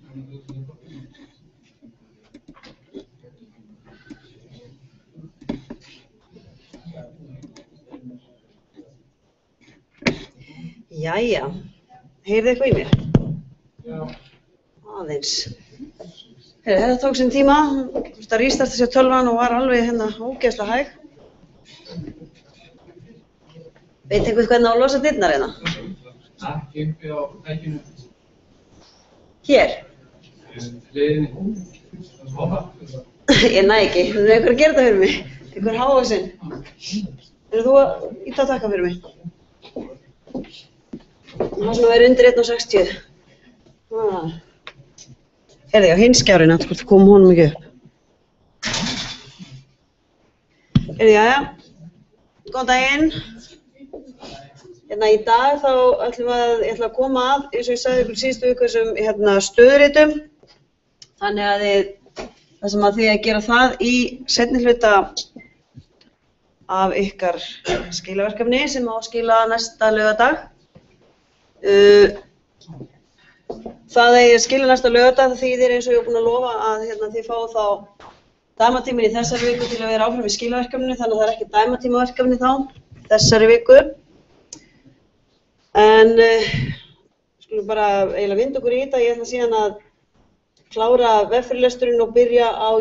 Jæja, heyrðu eitthvað í mér? Já. Aðeins. Heyrðu, þetta tók sinn tíma, það rístarta sér tölvan og var alveg hérna ógeðslega hæg. Veit einhvern hvernig á að losa dyrnar hérna? Ekki uppi á tækinu. Hér? Hliðinni. Ég næ ekki, þú er einhver að gera þetta fyrir mig. Einhver hávaxinn. Eru þú að íta að taka fyrir mig? Það sem að vera undir 1,60. Heyrðu, á hinn skjárinn, hvort kom honum ekki upp. Heyrðu, jæja. Góðan daginn. Hérna í dag þá ég ætla að koma að, eins og ég sagði ykkur síðustu viku, þessum stöðuritum. Þannig að það sem að þið að gera það í seinni hluta af ykkar skilaverkefni sem á að skila næsta laugardag. Það að ég skila næsta laugardag það þýðir eins og ég er búin að lofa að þið fáið þá dæmatíminn í þessari viku til að vera áfram í skilaverkefni, þannig að það er ekki dæmatímaverkefni þá þessari viku. En skulum bara eiginlega vinda okkur í þetta. Ég ætla síðan að klára veffyrirlesturinn og byrja á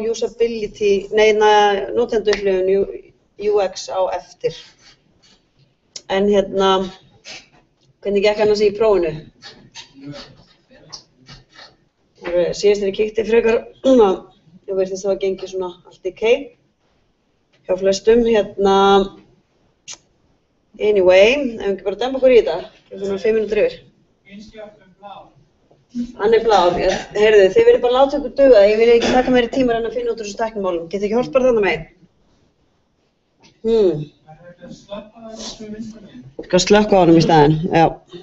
notendaupplifun UX á eftir. En hvernig gekk annars í prófinu? Síðast þegar ég kíkti frekar núna, ég veist það að gengi svona allt ok hjá flestum. Anyway, ef við ekki bara dempa okkur í þetta, svona 5 mínútur yfir. Hann er blár. Heyrðu, þið viljið bara láta ykkur duga, ég vil ekki taka meiri tíma en að finna út úr þessu tæknimálum. Getið ekki horft bara þarna megin? Skal slökkva á honum í staðinn, já.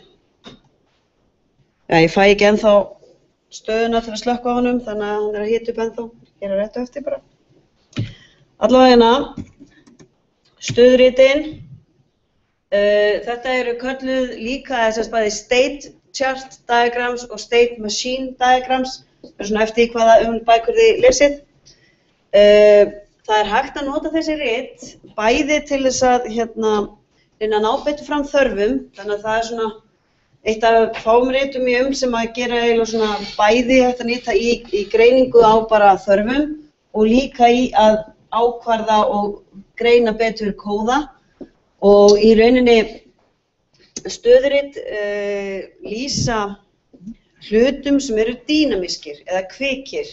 Já, ég fæ ekki ennþá stöðuna til að slökkva á honum, þannig að hann er að hita upp ennþá. Gera rétt á eftir bara. Allavega stöðuritin. Þetta eru kölluð líka bæði state chart diagrams og state machine diagrams. Það er svona eftir hvaða bækur þið lesið. Það er hægt að nota þessi rit bæði til þess að reyna að ná betur fram þörfum. Þannig að það er svona eitt af fáum ritum sem að gera eiginlega svona bæði hægt að nýta í greiningu á bara þörfum og líka í að ákvarða og greina betur kóða. Og í rauninni stöðurit lýsa hlutum sem eru dýnamískir eða kvikir.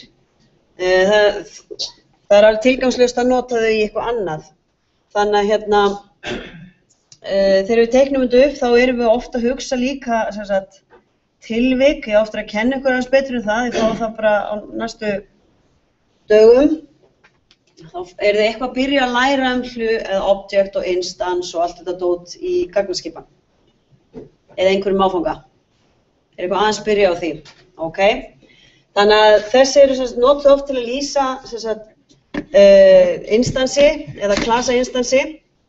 Það er alveg tilgangslaust að nota þau í eitthvað annað. Þannig að þegar við teiknum þetta upp þá erum við ofta að hugsa líka tilvik. Ég ofta að kenna ykkur aðeins betur það, ég fá það bara á næstu dögum. Þá þið eitthvað að byrja að læra eða object og instance og allt þetta dót í gagnaskipan. Eða einhverjum áfanga. Eitthvað aðeins byrja á því. Ok? Þannig að þessi eru notuð oft til að lýsa instansi eða klasa instansi.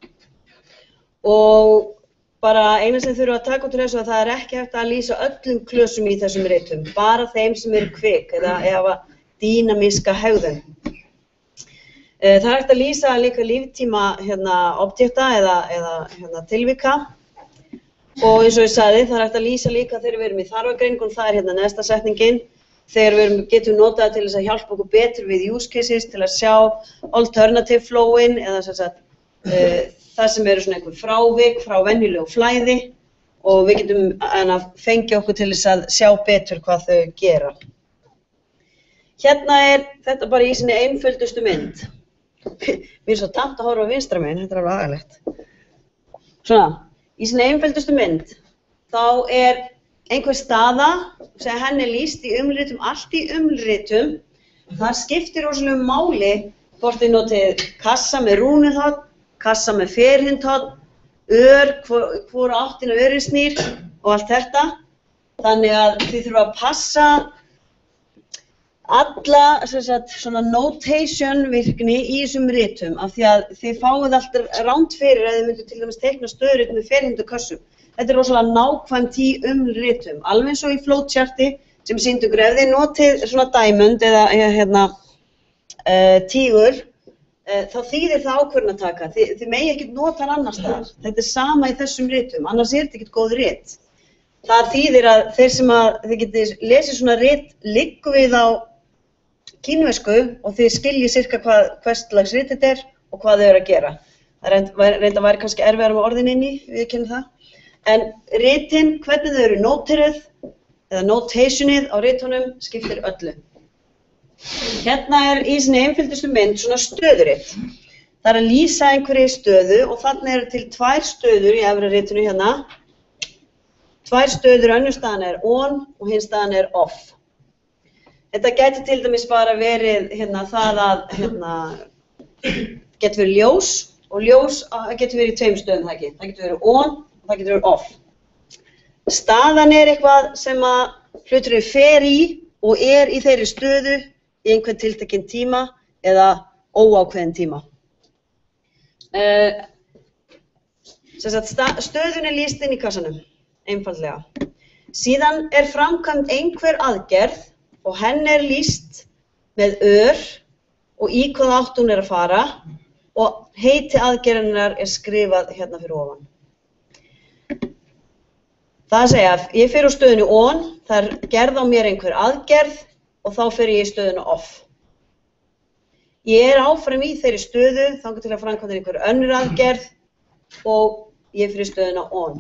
Og bara eina sem þurfa að taka út úr þessu að það er ekki hægt að lýsa öllum klösum í þessum ritum. Bara þeim sem eru kvik eða hafa dýnamíska hegðun. Það er hægt að lýsa líka líftíma objekta eða tilvika og eins og ég sagði, það er hægt að lýsa líka þegar við erum í þarfagreiningu, það er neðsta setningin, þegar við getum notað til þess að hjálpa okkur betur við use cases, til að sjá alternative flowin eða það sem eru svona einhver frávik frá venjulegu flæði og við getum fengið okkur til þess að sjá betur hvað þau gera. Hérna er þetta bara í sinni einföldustu mynd. Mér er svo tamt að horfa á vinstra megin, þetta er alveg agalegt. Svona, í sinni einföldustu mynd, þá er einhver staða sem henni er lýst í umritum, allt í umritum. Það skiptir rosalega máli hvort þið notið kassa með rúnihotn, kassa með ferhyrndhorn, hvora áttina örin snýr og allt þetta. Þannig að þið þurfa að passa alla svona notation virkni í þessum ritum af því að þið fáið alltaf ránt fyrir að þið myndu til dæmis teikna stöðurit með ferhyrndu kössum. Þetta er rosalega nákvæmt í ritum, alveg eins og í flowcharti sem sýndu ykkur, ef þið notið svona diamond eða tígur, þá þýðir það ákvörðunartaka. Þið megi ekkert nota hann annars staðar. Þetta er sama í þessum ritum, annars er þetta ekkert góð rit. Það þýðir að þið getið lesið svona rit liggur við á kínversku og þið skiljið sirka hvers slags rit þetta er og hvað þau eru að gera. Það reynda væri kannski erfiðara með orðin inni, við kennum það. En ritin, hvernig þau eru noteruð eða notationið á ritunum skiptir öllu. Hérna í sinni einföldustu mynd svona stöðurit. Það er að lýsa einhverju stöðu og þarna eru til 2 stöður í efra ritinu hérna. 2 stöður, önnur staðan on og hinn staðan off. Þetta gæti til dæmis bara verið það að getur verið ljós og ljós getur verið í 2 stöðum, það ekki. Það getur verið on og það getur verið off. Staðan eitthvað sem að hluturinn fer í og í þeirri stöðu í einhvern tiltekinn tíma eða óákveðin tíma. Stöðun lýst inn í kassanum, einfaldlega. Síðan framkvæmd einhver aðgerð og henni lýst með og í hvaða átt hún að fara og heiti aðgerðarinnar skrifað hérna fyrir ofan. Það að segja, ég fer úr stöðunni on, það gerð á mér einhver aðgerð og þá fer ég í stöðuna off. Ég áfram í þeirri stöðu, þangað til að framkvæmda einhver önnur aðgerð og ég fer í stöðuna on.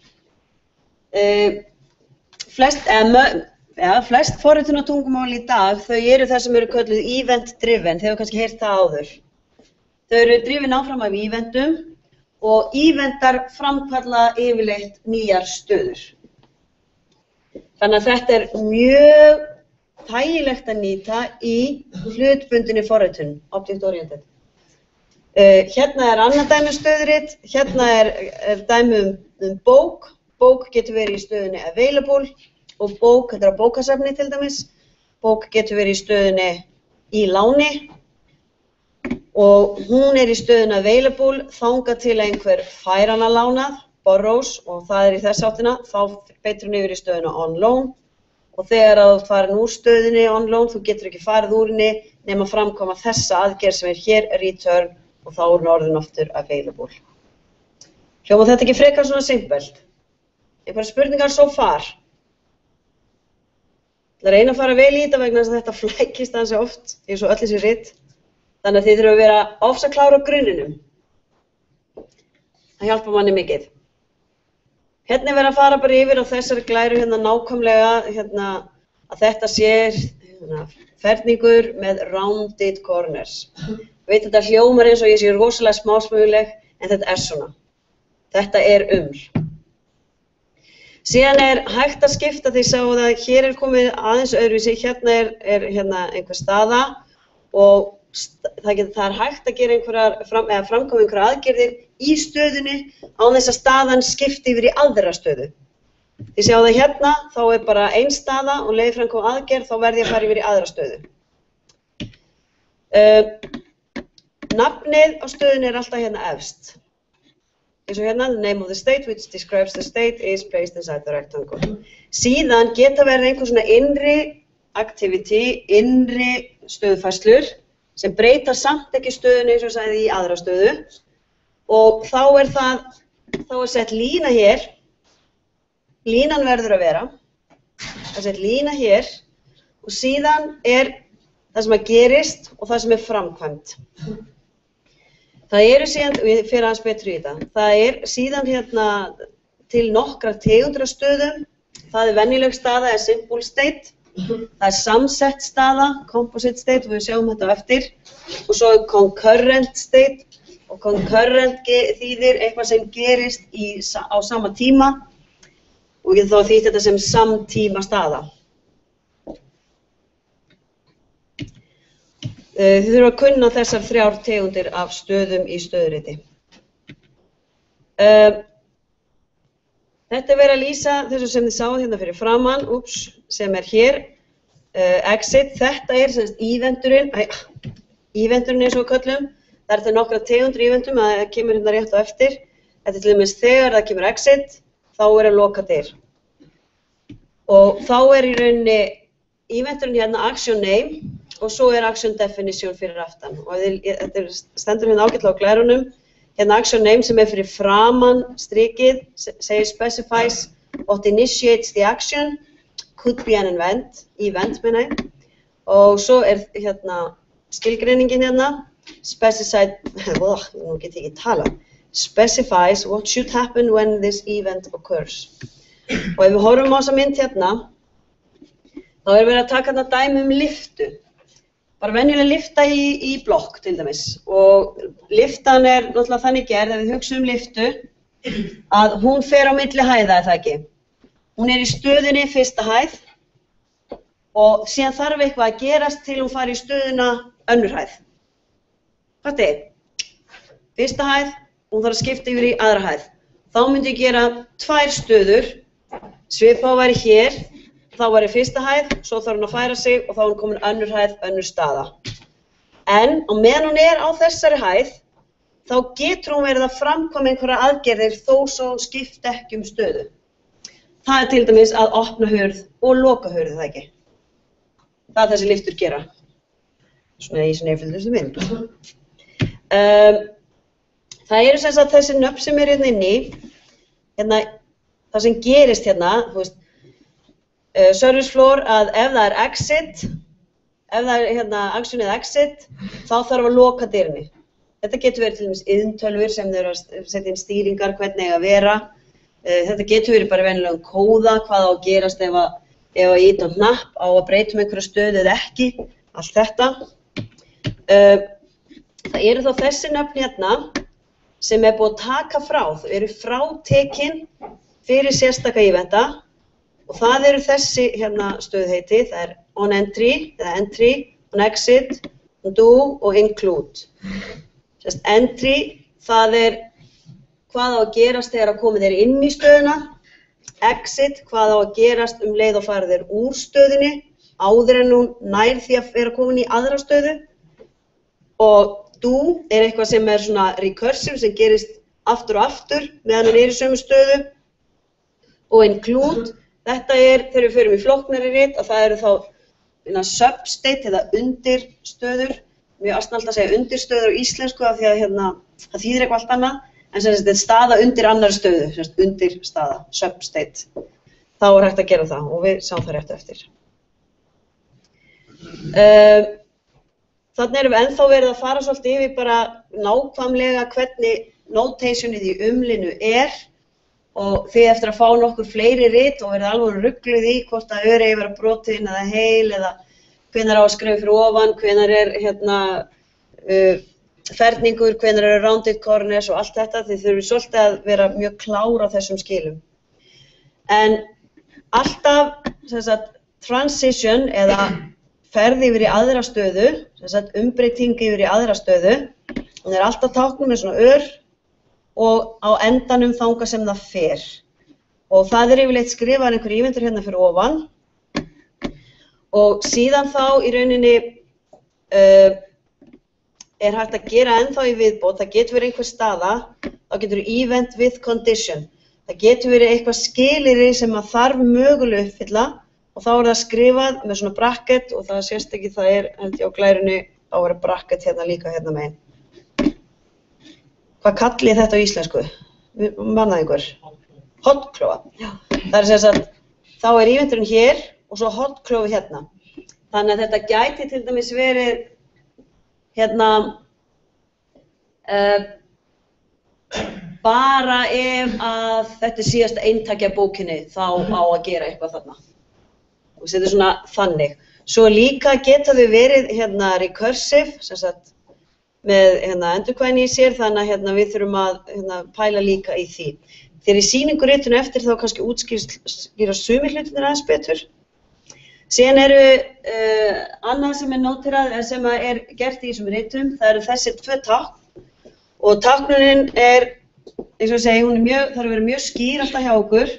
Flest forritunartungumál í dag, þau eru það sem eru kölluð event driven, þið hefur kannski heyrt það áður. Þau eru drifin áfram af eventum og eventar framkalla yfirleitt nýjar stöður. Þannig að þetta mjög þægilegt að nýta í hlutbundinni forritun, object-oriented. Hérna annað dæmi stöðurit, hérna dæmi bók. Bók getur verið í stöðunni available og bók, þetta á bókasafni til dæmis. Bók getur verið í stöðunni í láni og hún í stöðunni available þangað til einhver fær hana lánað, borrows, og það í þess áttina, þá beitir hún yfir í stöðuna on loan. Og þegar þú farin úr stöðunni on loan, þú getur ekki farið úr henni nema framkoma þessa aðgerð sem hér, return, og þá hún orðin aftur available. Hljóma þetta ekki frekar svona simpelt? Einhverjar spurningar so far? Það reyna að fara vel í þetta vegna þess að þetta flækist ansi oft, eins og öll þessi rit. Þannig að þið þurfum að vera ofsaklára á grunninum. Það hjálpar manni mikið. Hérna verið að fara bara yfir á þessari glæru nákvæmlega að þetta sé ferningur með rounded corners. Veit þetta hljómar eins og ég sé rosalega smásmöguleg en þetta svona. Þetta Síðan hægt að skipta því sáðu að hér komið aðeins öðruvísi, hérna einhver staða og það hægt að gera framkoma einhverjar aðgerðir í stöðunni án þess að staðan skipti yfir í aðra stöðu. Þið sjáðu það hérna, þá bara ein staða og leiði framkoma aðgerð, þá verði ég að fara yfir í aðra stöðu. Nafnið á stöðunni alltaf hérna efst. Eins og hérna, the name of the state which describes the state is placed inside the rectangle. Síðan geta verið einhver svona innri activity, innri stöðufærslur sem breyta samt ekki stöðunni eins og sagði í aðra stöðu. Og þá sett lína hér, línan verður að vera, það sett lína hér og síðan það sem að gerist og það sem framkvæmt. Það síðan, við fyrir aðeins betur í þetta, það síðan hérna til nokkra tegundra stöðum, það venjuleg staða simple state, það samsett staða, composite state, og við sjáum þetta á eftir, og svo concurrent state. Og concurrent þýðir eitthvað sem gerist á sama tíma og þá þýtt þetta sem samtíma staða. Þið þurfum að kunna þessar 3 tegundir af stöðum í stöðuriti. Þetta verið að lýsa þessu sem þið sáðu hérna fyrir framann, sem hér, exit. Þetta semst eventurinn eins og við köllum. Það til nokkra tegundir eventum, það kemur hérna rétt á eftir. Þetta til dæmis þegar það kemur exit, þá að loka dyr. Og þá í rauninni eventurinn hérna action name og svo action definition fyrir aftan. Og þetta stendur hérna ágætlega á glærunum. Hérna action name sem fyrir framan strikið, segir specifies what initiates the action, could be an event meina ég. Og svo hérna skilgreiningin hérna, nú get ég ekki talað. Specifies what should happen when this event occurs. Og ef við horfum á þessa mynd hérna, þá verið að taka þarna dæmi lyftu. Bara venjuleg lyfta í blokk til dæmis. Og lyftan náttúrulega þannig gerð, ef við hugsum lyftu, að hún fer á milli hæða, það ekki. Hún í stöðunni fyrsta hæð og síðan þarf eitthvað að gerast til hún fari í stöðuna önnur hæð. Hvað fyrsta hæð, hún þarf að skipta yfir í aðra hæð. Þá myndi ég gera 2 stöður, svipað væri hér, þá væri fyrsta hæð, svo þarf hún að færa sig og þá er hún komin önnur hæð, önnur staða. En á meðan hún á þessari hæð, þá getur hún verið að framkoma einhverja aðgerðir þó svo hún skipti ekki stöðu. Það til dæmis að opna hurð og loka hurð, það ekki. Það þessi lyftur gera. Svona í svona einföldustu mynd. Það eru sem sagt þessi nöfn sem hérna inni, hérna, það sem gerist hérna, þú veist, service floor að ef það exit, ef það hérna actionið exit, þá þarf að loka dyrni. Þetta getur verið til dæmis iðntölvur sem þeir eru að setja inn stýringar, hvernig eiga að vera. Þetta getur verið bara venjulegum kóða, hvað á að gerast ef að ýta á hnapp, á að breyta einhverju stöðu eða ekki, allt þetta. Það eru þá þessi nöfn hérna sem búið að taka frá, þau eru frátekin fyrir sérstaka eventa og það eru þessi hérna stöðheiti, það on entry, eða entry, on exit, on do og include. Sérst entry, það hvað á að gerast þegar að komið inn í stöðuna, exit, hvað á að gerast leið og farið úr stöðunni, áður en hún nær því að vera komin í aðra stöðu og do eitthvað sem svona recursive sem gerist aftur og aftur meðan hann í sömu stöðu og include, þetta þegar við förum í flóknari rit að það eru þá substate eða undirstöður, mjög astnallt að segja undirstöður á íslensku af því að hérna, það þýðir eitthvað allt annað, en sem þetta staða undir annari stöðu, undirstaða, substate, þá hægt að gera það og við sjáum það rétt eftir. Þannig erum við ennþá verið að fara svolítið yfir bara nákvæmlega hvernig notationið í umlinu og þið eftir að fá nokkur fleiri rit og verið alveg rugluð í hvort að eigi að vera brotin eða heil eða hvenær á að skrifa fyrir ofan, hvenær hérna ferningur, hvenær rounded corners og allt þetta, þið þurfum svolítið að vera mjög klár á þessum skilum. En alltaf transition eða ferði yfir í aðra stöðu, umbreyting yfir í aðra stöðu, hún alltaf táknuð með svona og á endanum þangað sem það fer. Og það yfirleitt skrifað einhver ímyndur hérna fyrir ofan og síðan þá í rauninni hægt að gera ennþá í viðbót, það getur verið einhver staða, þá getur verið event with condition. Það getur verið eitthvað skilyrði sem að þarf mögulega uppfylla og þá það skrifað með svona bracket og það sést ekki, það held ég á glærunni, þá bracket hérna líka hérna megin. Hvað kallið þetta á íslensku? Mannaði einhver? Hotklófa. Það sem sagt, þá eventurinn hér og svo hotklófi hérna. Þannig að þetta gæti til dæmis verið hérna bara ef að þetta síðasta eintakja bókinni þá á að gera eitthvað þarna. Og þetta svona þannig. Svo líka geta þau verið hérna recursive, sem sagt, með endurkvæðinni í sér, þannig að við þurfum að pæla líka í því. Þegar í sýninguritinu eftir þá kannski útskýra sumir hlutirnir aðeins betur. Síðan eru annað sem nóterað, sem gert í þessum ritum, það eru þessi 2 tákn og táknunin eins og ég segi, þarf að vera mjög skýr alltaf hjá okkur.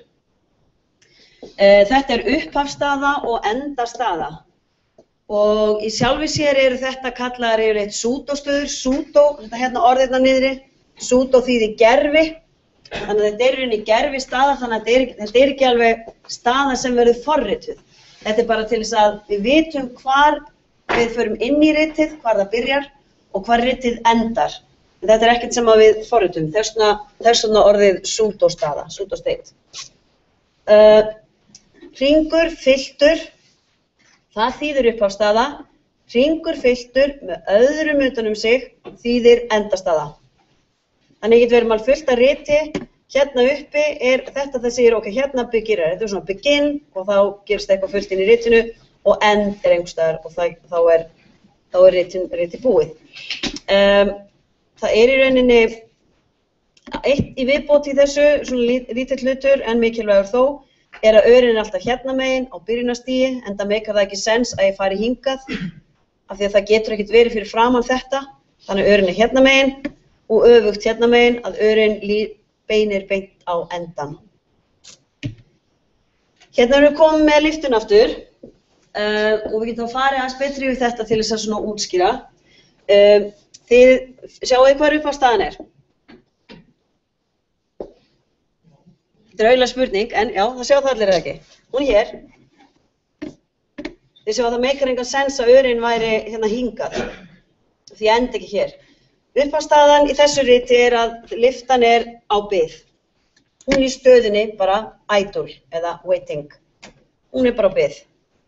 Þetta upphafsstaða og endastaða og í sjálfi sér eru þetta kallaðar yfirleitt pseudostöður, pseudo, þetta hérna orðirna niðri, pseudo þýðir gervi, þannig að þetta í gervi staða, þannig að þetta ekki alveg staða sem verður forrituð. Þetta bara til þess að við vitum hvar við förum inn í ritið, hvar það byrjar og hvar ritið endar. En þetta ekkert sem að við forritum, þess vegna orðið pseudostaða, pseudostate. Hringur, fylltur, það þýðir upphafsstaða. Hringur fylltur með öðrum utan sig þýðir endastaða. Þannig getur verið mal fullt að riti, hérna uppi þetta það segir, ok, hérna byggir þetta svona begin og þá gerist eitthvað fullt inn í ritinu og end einhvers staðar og þá er riti búið. Það í rauninni eitt í viðbót í þessu, svona lítill hlutur en mikilvægur þó, að örin alltaf hérna megin á byrjunarstigi, enda meikar það ekki sens að ég fari hingað, af því að það getur ekkert verið fyrir framan þetta, þannig örin hérna megin og öfugt hérna megin að örin beinir beint á endan. Hérna erum við komið með lyftun aftur og við getum að fara aðeins betri við þetta til þess að svona útskýra. Þið sjáu hvað upphafsstaðan er. Þetta auðvitað spurning, en já, það sjá það allir eða ekki. Hún hér. Þið sjá að það meikar engan sens að örin væri hérna hingað. Því endi ekki hér. Upphafsstaðan í þessu riti að lyftan á bið. Hún í stöðunni bara idle eða waiting. Hún bara á bið.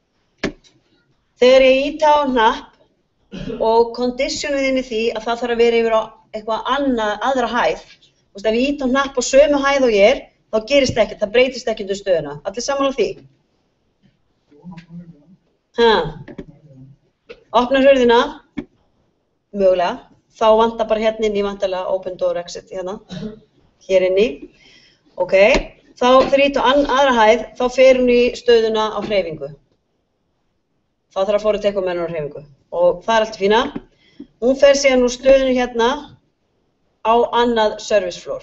Þegar ég íta á hnapp og conditionið inn í því að það þarf að vera yfir á eitthvað aðra hæð. Ef ég íta á hnapp á sömu hæð og ég þá gerist ekkert, það breytist ekkert stöðuna. Allir sammála því? Opna hurðina, mögulega. Þá vantar bara hérna inn í vantarlega open door exit hérna, hér inn í. Ok, þá þegar ég íta á aðra hæð, þá fer hún í stöðuna á hreyfingu. Þá þarf að fóra til eitthvað með hennar á hreyfingu. Og það allt fína. Hún fer síðan úr stöðunni hérna á annað service floor.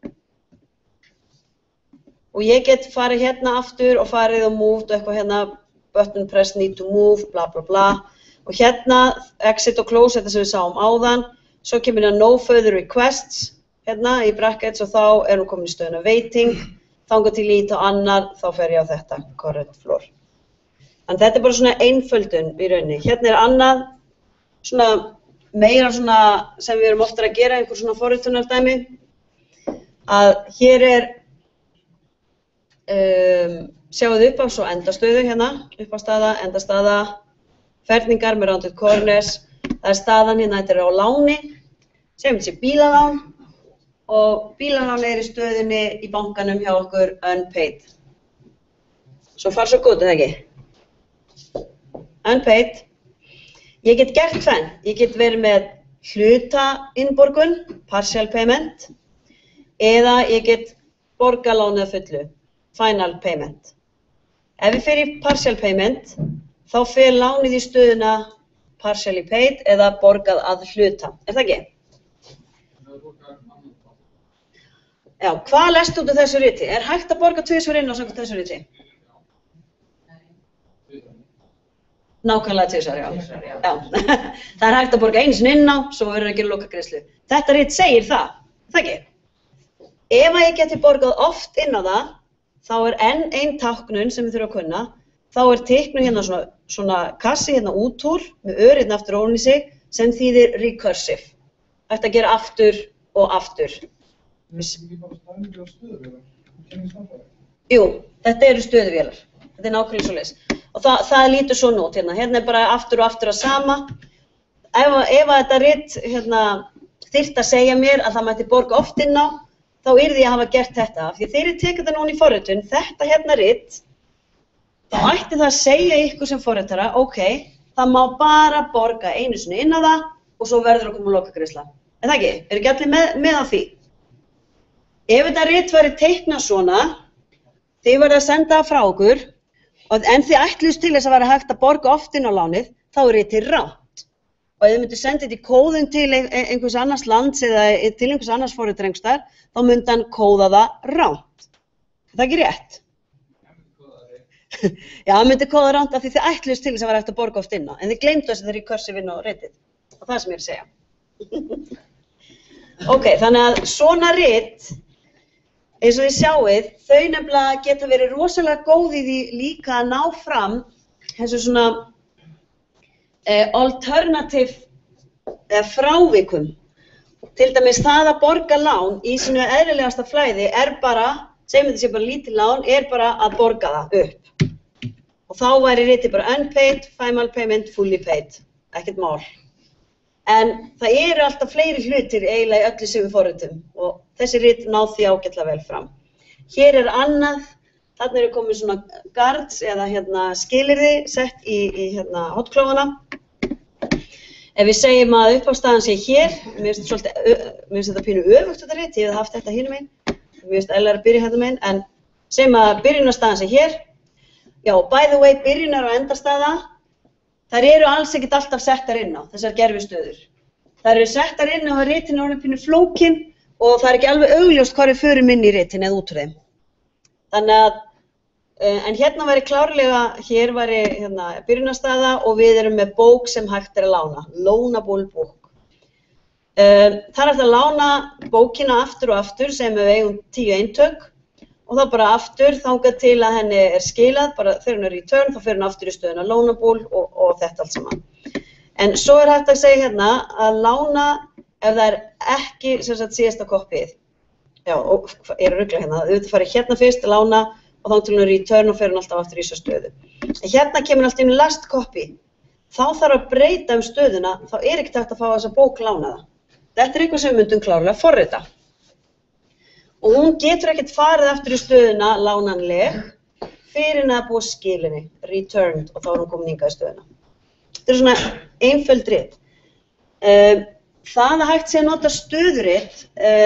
Og ég get farið hérna aftur og farið og moved og eitthvað hérna button press need to move, bla bla bla. Og hérna exit og close, þetta sem við sáum áðan. Svo kemur hérna no further requests hérna í brackets og þá hún komin í stöðuna waiting. Þangað til ég íta á annar, þá fer ég á þetta current floor. En þetta bara svona einföldun í rauninni. Hérna annað, svona meira svona sem við erum oftar að gera, einhver svona forritunardæmi. Að hér sjáum við upphafs- og endastöðu hérna, upphafsstaða, endastaða, ferningar með rounded corners. Það staðan hérna, þetta á láni, segjum þetta sé bílalán og bílalán í stöðunni í bankanum hjá okkur unpaid. Svo far svo góð, eða ekki? Unpaid. Ég get gert tvennt. Ég get verið með hluta innborgun, partial payment, eða ég get borga lánið að fullu, final payment. Ef ég fer í partial payment, þá fer lánið í stöðuna partially paid eða borgað að hluta. Það ekki? Já, hvað lestu út af þessu riti? Hægt að borga tvisvar inn á samkvæmt þessu riti? Nákvæmlega tvisvar, já. Það hægt að borga einu sinni inn á, svo verður að gera lokagreiðslu. Þetta rit segir það ekki? Ef ég geti borgað oft inn á það, þá enn ein táknun sem við þurfum að kunna, þá teiknun hérna svona kassi hérna út úr, með örinn aftur ofan í sig, sem þýðir recursive. Hægt að gera aftur og aftur. Ekki bara stæðningi á stöðuvélar? Jú, þetta eru stöðuvélar. Þetta nákvæmlega svoleiðis. Og það lítur svona út hérna. Hérna bara aftur og aftur að sama. Ef þetta rit þyrfti að segja mér að það mætti borga oft inn á, þá yrði ég að hafa gert þetta. Því þegar ég tek þetta núna í forritun, þetta hérna rit, þá ætti það að segja ykkur sem forritara, ok, það má bara borga einu sinni inn á það og svo verður að koma lokagreiðsla. En það ekki? Ekki allir með á því? Ef þetta rit væri teiknað svona, þið verður að senda það frá okkur, en þið ætluðust til þess að vera hægt að borga oft inn á lánið, þá ritið rangt. Og ef þið myndu senda þetta í kóðun til einhvers annars lands eða til einhvers annars forritarengstað, þá myndi hann kóða það rangt. Er það ekki rétt? Já, hann myndi kóða rangt af því þið ætluðust til þess að vera hægt að borga oft inn á, en þið gleymdu þess að það recursive inn á ritið. Og það sem ég að segja. Ok, þannig að svona rit, eins og þið sjáið, þau nefnilega geta verið rosalega góð í því líka að ná fram þessu svona alternative eða frávikum. Til dæmis það að borga lán í sínu eðlilegasta flæði bara, segjum þetta sé bara lítið lán, bara að borga það upp. Og þá væri ritið bara unpaid, final payment, fully paid, ekkert mál. En það eru alltaf fleiri hlutir eiginlega í öllu sem við forritum og þessi rit ná því ágætlega vel fram. Hér annað, þarna eru komið svona guards eða skilyrði sett í hotklófana. Ef við segjum að upphafsstaðan sé hér, mér finnst þetta pínu öfugt þetta rit, ég hef haft þetta hinum einn, mér finnst eðlilegra að byrja hérna megin, en segjum að byrjunarstaðan sé hér. Já, by the way, byrjunar- og endastaða, þær eru alls ekkert alltaf settar inn á, þessar gerfistöður. Þær eru settar inn á að ritin er orðin pínu flókin og það er ekki alveg augljóst hvar við förum inn í ritin eða út úr þeim. Þannig að, en hérna væri klárlega, hér væri byrjunarstaða og við erum með bók sem hægt að lána, loanable book. Það er hægt að lána bókina aftur og aftur sem við eigum 10 eintök og þá bara aftur þangað til að henni er skilað, bara þegar hún er return þá fer hún aftur í stöðuna loanable og þetta allt saman. En svo er hægt að segja hérna að lána ef það er ekki síðasta koppið. Já, og ég er að rugla hérna, auðvitað farið hérna fyrst að lána og þá til hún er return og fer hún alltaf aftur í þessu stöðu. En hérna kemur alltaf inn last copy. Þá þarf að breyta stöðuna, þá er ekkert hægt að fá þessa bók lánaða. Þetta er eitthvað sem við myndum klárlega forrita. Og hún getur ekkert farið aftur í stöðuna lánanleg fyrir en að búa skilinni, returned, og þá er hún komin hingað í stöðuna. Þetta er svona einföld rit. Það að hægt sé að nota stöðurit,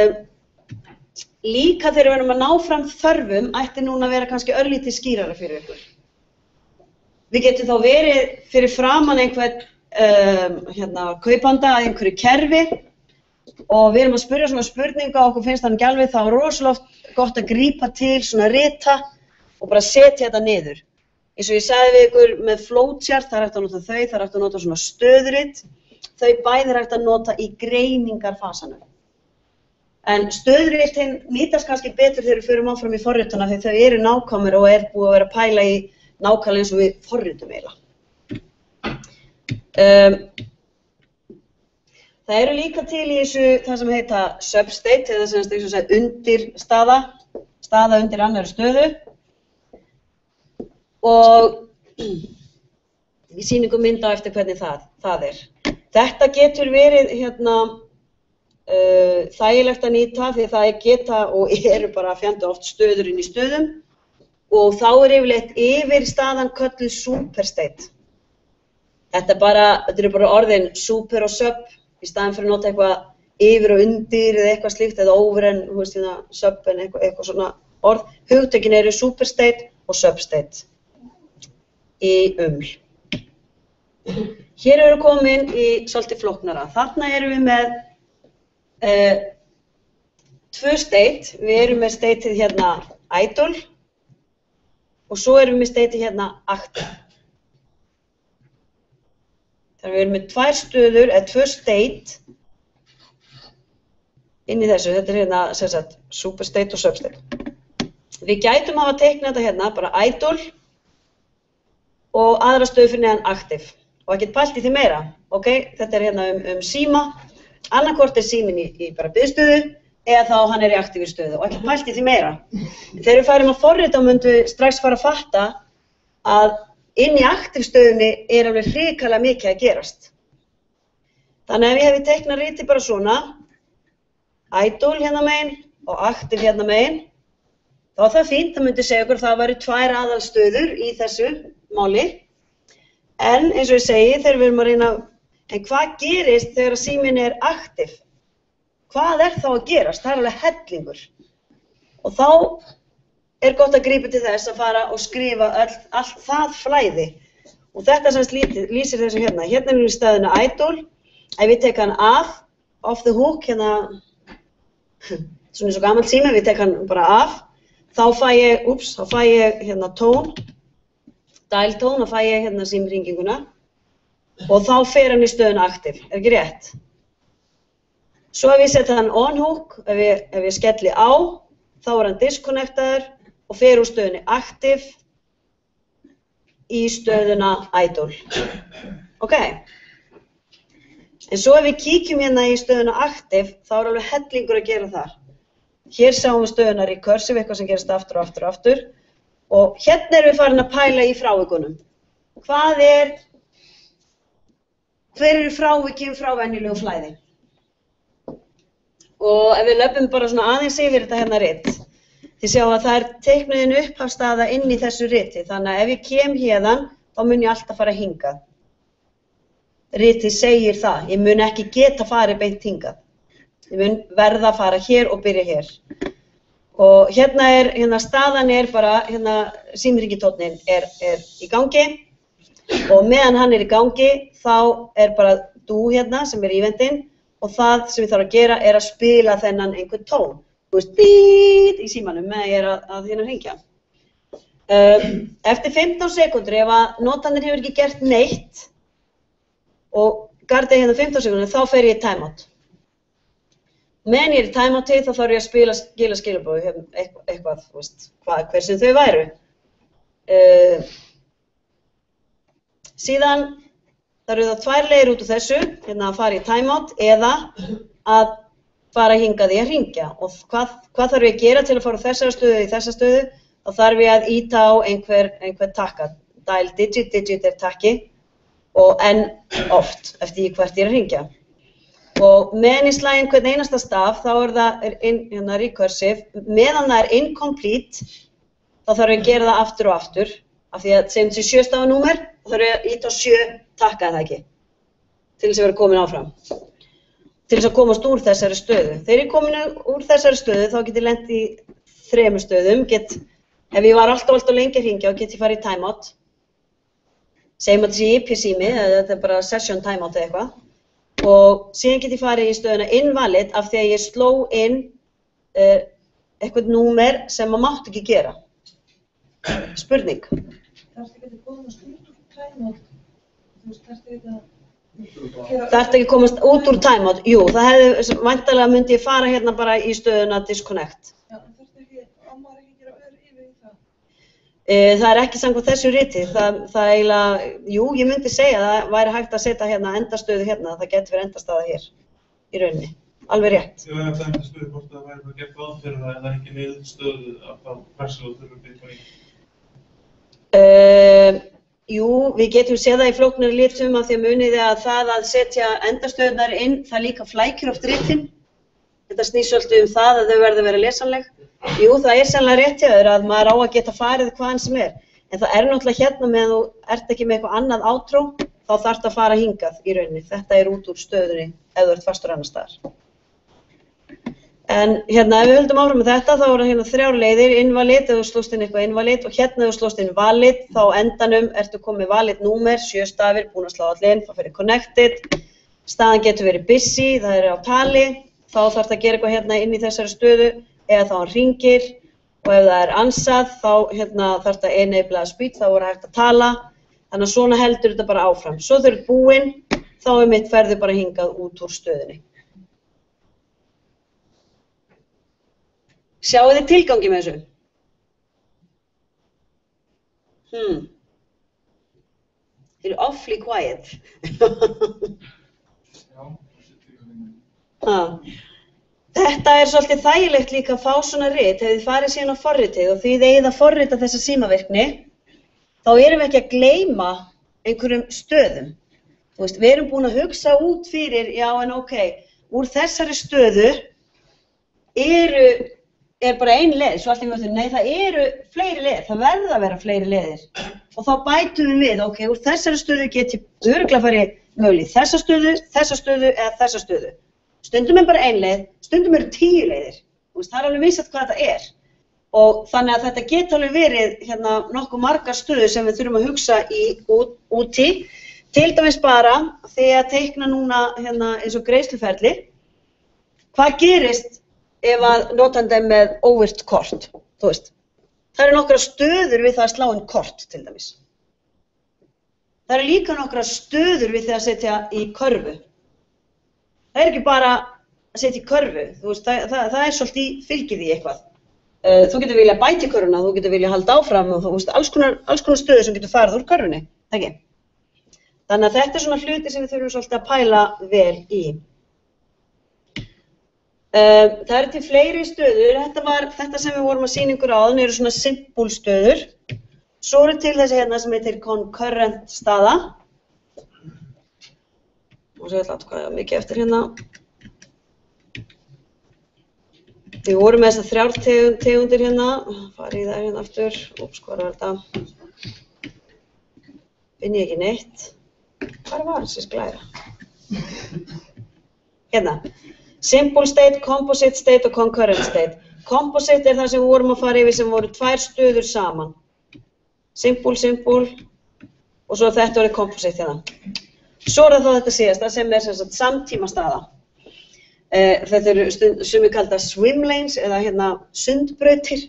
líka þegar við erum að ná fram þörfum, ætti núna að vera kannski örlítið skýrara fyrir ykkur. Við getum þá verið fyrir framan einhvern kaupanda að einhverju kerfi og við erum að spyrja svona spurninga og okkur finnst það ekki alveg, þá er rosalega oft gott að grípa til svona rita og bara setja þetta niður. Eins og ég sagði við ykkur með flowchart, það er hægt að nota þau, það er hægt að nota svona stöðurit, þau bæði er hægt að nota í greiningarfasanum. En stöðuritin nýtast kannski betur þegar við förum áfram í forrituna þegar þau eru nákvæmur og er búið að vera að pæla í nákvæmlega eins og við forritum eiginlega. Það eru líka til í þessu það sem heita substate, eða sem sagt undirstaða, staða undir annarri stöðu. Og ég sýni ykkur mynd á eftir hvernig það er. Þetta getur verið þægilegt að nýta því það geta og eru bara fjandi oft stöður inn í stöðum og þá er yfirleitt yfir staðan kölluð superstate. Þetta eru bara orðin super og sub í staðan fyrir að nota eitthvað yfir og undir eða eitthvað slíkt eða over en sub en eitthvað svona orð. Hugtökin eru superstate og substate í uml. Hér erum við komin í svolítið flóknara. Þarna erum við með tvö state. Við erum með stateið hérna idle og svo erum við með stateið hérna active. Þannig við erum með tvær stöður, eða tvö state inn í þessu. Þetta er hérna sem sagt superstate og substate. Við gætum hafa teiknað þetta hérna bara idle og aðra stöðu fyrir neðan active. Og ekkert pælt í því meira. Þetta er hérna síma. Annarkvort er síminn í bara biðstöðu eða þá hann er í aktífri stöðu og ekkert pælt í því meira. Þegar við færum að forrita myndum við strax fara að fatta að inn í aktífstöðunni er alveg hrikalega mikið að gerast. Þannig ef ég hefði teiknað ritið bara svona, idle hérna megin og aktív hérna megin, þá er það fínt, það myndi segja okkur að það væri tvær aðalstöður í þessu máli. En eins og ég segi, þegar við erum að reyna, en hvað gerist þegar síminn er aktív? Hvað er þá að gerast? Það er alveg hellingur. Og þá er gott að grípa til þess að fara og skrifa allt það flæði. Og þetta sem lýsir þessu hérna. Hérna er við stöðuna idle. Ef við tek hann off the hook, hérna, svona eins og gamall sími, við tek hann bara af, þá fæ ég hérna tón, dial tón, og fæ ég hérna símhringinguna. Og þá fer hann í stöðuna aktív, er ekki rétt? Svo ef ég setja hann on hook, ef ég skelli á, þá er hann disconnectaður og fer úr stöðunni aktív í stöðuna idle. Ok? En svo ef við kíkjum hérna í stöðuna active, þá er alveg hellingur að gera þar. Hér sjáum við stöðuna recursive, eitthvað sem gerist aftur og aftur og aftur. Og hérna erum við farin að pæla í frávikunum. Hver eru frávikin frá venjulegu flæði? Og ef við löpum bara svona aðeins yfir þetta hérna rit, þið sjá að það er teiknuðin upphafsstaða inn í þessu riti, þannig að ef ég kem hérðan, þá mun ég alltaf fara hingað. Ritið segir það, ég mun ekki geta farið beint hingað. Ég mun verða að fara hér og byrja hér. Og hérna staðan er bara, hérna símhringitónninn er í gangi og meðan hann er í gangi þá er bara do hérna sem er ívendin og það sem ég þarf að gera er að spila þennan einhvern tón. Þú veist, bít í símanum með ég er að hérna hringja. Eftir 15 sekundur ef að notandinn hefur ekki gert neitt og gardið hérna 15 sekundur þá fer ég í timeout. Meðan ég er í timeouti þá þarf ég að skila skilaboði eitthvað, þú veist, hver sem þau væru. Síðan það eru það tvær leiðir út úr þessu, hérna að fara í timeout eða að fara hingað í að hringja. Og hvað þarf ég að gera til að fara úr þessari stöðu í þessa stöðu? Þá þarf ég að íta á einhver takka. Dial digit er takki og en oft eftir hvert ég er að hringja. Og meðan ég slæ hvern einasta staf, þá er það hérna recursive. Meðan það er incomplete, þá þarf ég að gera það aftur og aftur. Af því að sem þessi 7 stafa númer, þá þarf ég að íta á 7 takka það ekki. Til þess að vera komin áfram. Til þess að komast úr þessari stöðu. Þegar ég komin úr þessari stöðu, þá get ég lent í 3 stöðum. Ef ég var alltaf lengi að hringja, þá get ég farið í timeout. Segjum að þessi IP-sími, þetta er bara session timeout eða eitthvað. Og síðan get ég farið í stöðuna invalid af því að ég sló inn eitthvað númer sem maður mátt ekki gera. Spurning. Þarftu ekki að komast út úr timeout? Þú veist, þarftu ekki að komast út úr timeout? Jú, það hefði, væntanlega myndi ég fara hérna bara í stöðuna disconnect. Já, en þarftu ekki, á maður ekki að gera yfir í það? Það er ekki samkvæmt þessu riti, það eiginlega, jú, ég myndi segja að það væri hægt að setja hérna endastöðu hérna, það getur verið endastaða hér, í rauninni, alveg rétt. Jú, ef það er endastöðu, hvort það væri bara gert ráð fyrir það, en það er ekki niðurstöðu af hversu þú þurfum byrja í? Jú, við getum séð það í flóknari litum af því að muniði að það að setja endastöðunar inn, það líka flækir oft ritin. Þetta snýr svolítið það að þau verða að vera lesanleg. Jú, það er sannlega rétt hjá þér að maður á að geta farið hvaðan sem er. En það er náttúrulega hérna meðan þú ert ekki með eitthvað annað átró, þá þarftu að fara hingað í rauninni. Þetta er út úr stöðunni ef þú ert fastur annars staðar. En hérna, ef við höldum áfram með þetta, þá eru hérna 3 leiðir, invalid, ef þú slóst inn eitthvað invalid, og hérna ef þú slóst inn valid, þá endanum ertu komið valid númer, 7 stafir, búin að slá allir inn, þá fyrir connected. Staðan getur verið busy, það er á tali, þá þarftu að gera eitthvað hérna inn í þessari stöðu, eða þá hann hringir, og ef það er ansað, þá hérna, þarftu að enabla speech, þá er hægt að tala, þannig að svona heldur þetta bara áfram. Svo þau eru búin, þá ferðu bara hingað út úr stöðunni. Sjáu þið tilgangi með þessu? Þið eru awfully quiet. Þetta er svolítið þægilegt líka að fá svona rit, ef þið farið síðan á forritið og þið eigið að forrita þessa símavirkni, þá erum við ekki að gleyma einhverjum stöðum. Þú veist, við erum búin að hugsa út fyrir, já en ok, úr þessari stöðu er bara ein leið, svo allt í völdum, nei það eru fleiri leiðir, það verða að vera fleiri leiðir. Og þá bætum við, ok, úr þessari stöðu get ég örugglega farið mögulega í þessa stöðu eða þessa stöðu. Stundum er bara ein leið, stundum eru 10 leiðir. Þú veist, það er alveg vísað hvað þetta er. Og þannig að þetta geta alveg verið hérna nokkuð margar stöður sem við þurfum að hugsa úti. Til dæmis bara þegar að teikna núna hérna eins og greiðsluferli. Hvað gerist ef að notandi er með óvirkt kort, þú veist. Það eru nokkra stöður við það að slá inn kort, til dæmis. Það eru líka nokkra stöður við það að setja í körfu. Það er ekki bara að setja í körfu, þú veist, það er svolítið fylgið í eitthvað. Þú getur viljað bæta í körfuna, þú getur viljað halda áfram og þú veist alls konar stöður sem getur farið úr körfunni, ekki? Þannig að þetta svona hluti sem við þurfum svolítið að pæla vel í. Það eru til fleiri stöður, þetta sem við vorum að sýna ykkur áðan eru svona simple stöður. Svo eru til þessi hérna sem heitir concurrent staða. Og svo ég ætla að hvað mikið eftir hérna. Við vorum með þessar 3 tegundir hérna, farið í það hérna aftur, hvað var þetta? Finn ég ekki neitt. Hvað var þessi glæra? Hérna, simple state, composite state og concurrent state. Composite það sem við vorum að fara yfir sem voru 2 stöður saman. Simple, og svo þetta voru composite hérna. Svo það þetta síðasta sem sem samtíma staða. Þetta eru sem við kallum swim lanes eða hérna sundbrautir.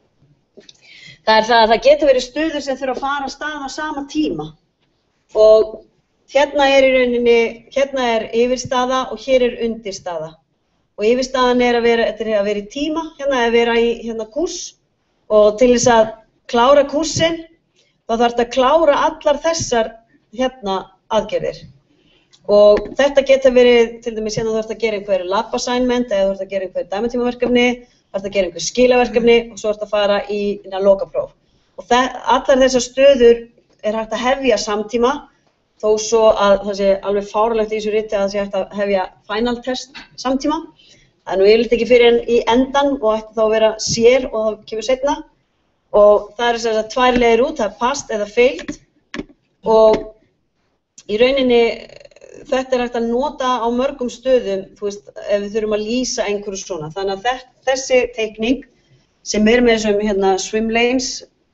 Það það að það getur verið stöður sem þurfa að fara af stað á sama tíma. Og hérna í rauninni, hérna yfirstaða og hér undirstaða. Og yfirstaðan að vera í tíma, hérna að vera í kúrs. Og til þess að klára kúrsinn, þá þarf þetta að klára allar þessar hérna aðgerðir. Og þetta getur verið, til dæmis hérna þú ert að gera einhver lab assignment eða þú ert að gera einhver dæmatímaverkefni, þú ert að gera einhver skilaverkefni og svo ert að fara í lokapróf. Og allar þessar stöður hægt að hefja samtíma, þó svo að það sé alveg fáránlegt í þessu riti að það sé hægt að hefja final test samtíma. Það nú yfirleitt ekki fyrir í endan og ætti þá að vera sér og það kemur seinna. Og það sem sagt 2 leiðir út, það passed eða failed. Og í rauninni þetta hægt að nota á mörgum stöðum, þú veist, ef við þurfum að lýsa einhverju svona. Þannig að þessi teikning sem með þessum hérna, swim lanes,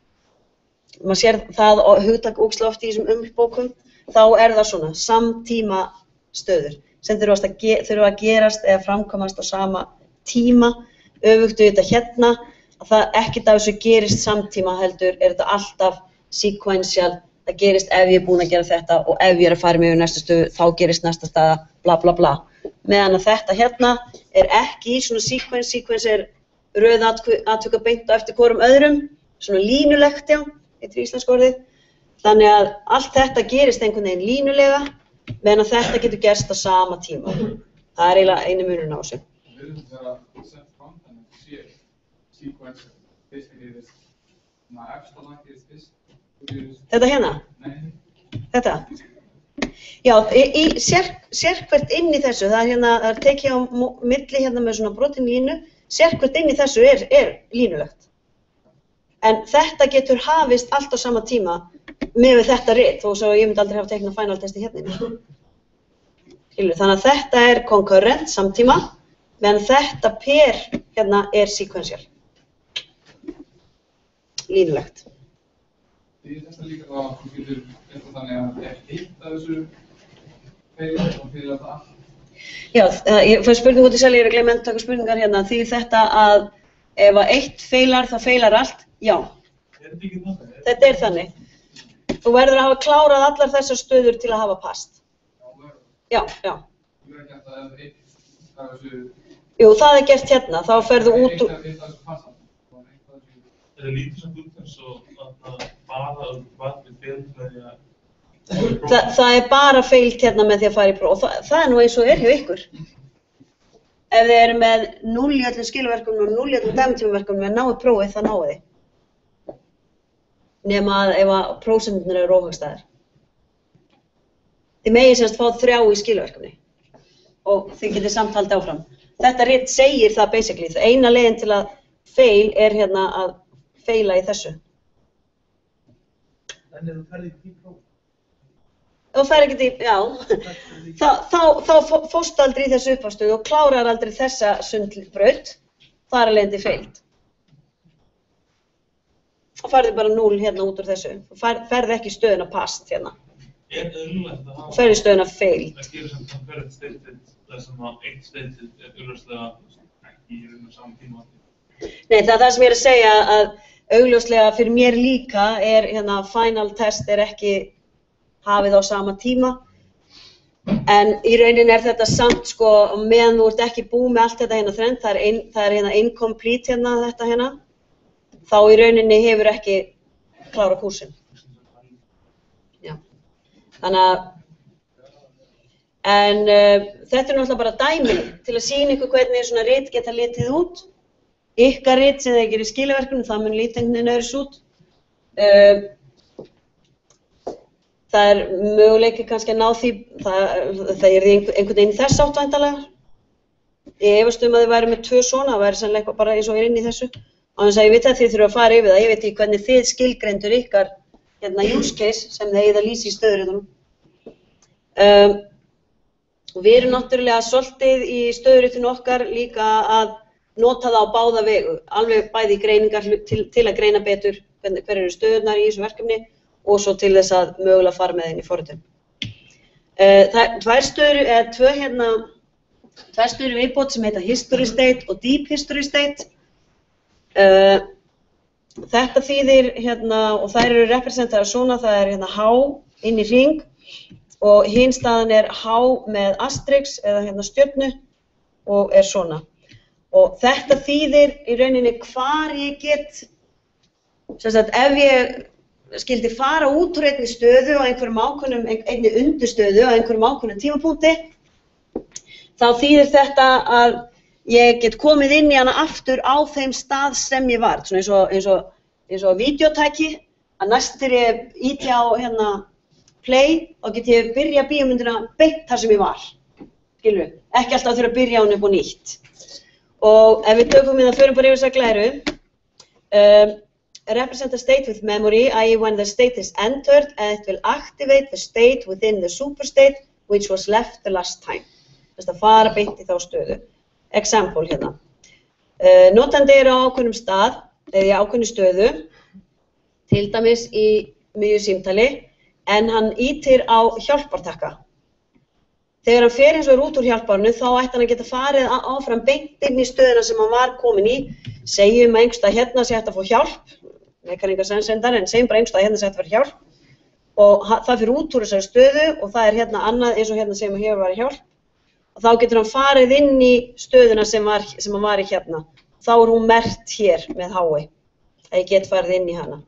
maður sér það hugtak ógeðslega oft í þessum umhverfisbókum, þá það svona samtíma stöður sem þurfa að gerast eða framkomast á sama tíma, öfugt við þetta hérna, að það ekkert af þessu gerist samtíma heldur, þetta alltaf sequential. Það gerist ef ég búin að gera þetta og ef ég að fara með yfir næsta stöðu, þá gerist næsta staða, bla bla bla. Meðan að þetta hérna ekki í svona sequence röð atvika beint á eftir hvorum öðrum, svona línulegt, já, heitir íslenska orðið. Þannig að allt þetta gerist einhvern veginn línulega, meðan að þetta getur gerst á sama tíma. Það eiginlega einu munurinn á þessu. Við þegar að setja fram þannig að sé sequence, basically this, efsta lag gerist fyrst. Þetta hérna? Nei. Þetta? Já, sérhvert inn í þessu, það hérna, tekið á milli hérna með svona brotin línu, sérhvert inn í þessu línulegt. En þetta getur hafist allt á sama tíma með þetta rit, þó svo ég myndi aldrei hafa teiknað final testi hérna. Þannig að þetta concurrent samtíma, meðan þetta per hérna sequential. Línulegt. Því þetta líka að þú getur eitthvað þannig að eitt af þessu feilir og fyrir þetta allt? Já, ég fæ spurningu út í sali, ég að gleyma að taka spurningar hérna. Því þetta að ef að eitt feilar, þá feilar allt? Já. Þetta ekki þannig? Þetta þannig. Þú verður að hafa klárað allar þessar stöður til að hafa past. Já, já. Þú verður ekki að ef eitt af þessu... Jú, það gert hérna, þá ferðu út úr... Eitt af þessu passa. Þetta lítið samt út eins og að bara hvað við feilum með því að... Það bara feilt hérna með því að fara í próf og það nú eins og hjá ykkur. Ef þið eru með 0 í öllum skilverkum og 0 í öllum dæmitímaverkum með náið prófið, það náið þið. Nema ef að prósenturnar eru óhagstæðar. Þið megið semst fá 3 í skilverkefni og þið getið samt haldið áfram. Þetta rit segir það basically. Það eina leiðin til að feil hérna að feila í þessu. En ef þú ferð í próf? Ef þú ferð ekkert í, já, þá fórstu aldrei í þessu uppástöðu og klárar aldrei þessa sundbraut, þar leiðandi feilt. Þá færðu bara 0 hérna út úr þessu. Þú ferð ekki stöðuna past hérna. Auðvitað að hafa... Þú ferð í stöðuna feilt. Það gerir sem concurrent stated, þar sem að eitt stated augljóslega ekki í raun og saman tíma. Nei, það sem ég að segja að augljóslega fyrir mér líka hérna final test ekki hafið á sama tíma. En í rauninni þetta samt sko, meðan þú ert ekki búið með allt þetta hérna þrennt, það hérna incomplete hérna þetta hérna. þá í rauninni hefur ekki klárað kúrsinn. Já. Þannig að, en þetta náttúrulega bara dæmi til að sýna ykkur hvernig svona rit geta litið út. Ykkar rit sem þið gerir skilaverkunum, það mun lítið einhvern veginn öðruvísi út. Það möguleiki kannski að ná því, það einhvern veginn í þess átt væntanlega. Ég efast að þið væri með 2 svona, það væri sannlega bara eins og inn í þessu. Á þess að ég veit að þið þurfa að fara yfir það, ég veit ekki hvernig þið skilgreindur ykkar use case sem þið eigið að lýsa í stöðuritunum. Við erum náttúrulega svolítið í stöðuritinu okkar líka að nota það á báða vegu, alveg bæði í greiningar til að greina betur hver eru stöðurnar í þessu verkefni og svo til þess að mögulega fara með inn í forritun. Tvær stöður viðbót sem heita History State og Deep History State. Þetta þýðir og þær eru representaðar svona, það er H inn í hring og hin staðan er H með asterix eða stjörnu og er svona. Og þetta þýðir í rauninni hvar ég get, sem sagt ef ég skildi fara út úr einni stöðu á einni undirstöðu á einhverjum ákveðnum tímapunkti, þá þýðir þetta að ég get komið inn í hana aftur á þeim stað sem ég var. Svona eins og vídeótæki, að næst þegar ég ýti á play, þá get ég byrja bíómyndina beint þar sem ég var. Skilur við? Ekki alltaf að þurfa að byrja á henni upp á nýtt. Og ef við tökum við það förum bara yfir þessa glæru, represent a state with memory, i.e. when the state is entered, it will activate the state within the superstate which was left the last time. Þess að fara beint í þá stöðu. Example hérna. Notandi er á ákveðnum stað, eða í ákveðnu stöðu, til dæmis í miðju símtali, en hann ýtir á hjálpartakka. Þegar hann fer eins og út úr hjálparnu, þá ætti hann að geta farið áfram beint inn í stöðuna sem hann var komin í. Segjum að einhverstað hérna sé hægt að fá hjálp, meikar enga sensendar, en segjum bara einhverstað hérna sé hægt að vera hjálp. Og það fyrir út úr þessari stöðu og það er hérna annað eins og hérna segjum að hér var hjálp. Og þá getur hann farið inn í stöðuna sem hann var í hérna. Þá er hún merkt hér með hái, að ég get farið inn í hana.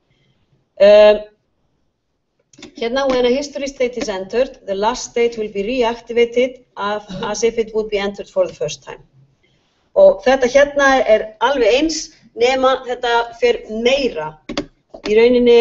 Hérna, when a history state is entered, the last state will be reactivated as if it would be entered for the first time. Og þetta hérna er alveg eins, nema þetta fer meira. Í rauninni,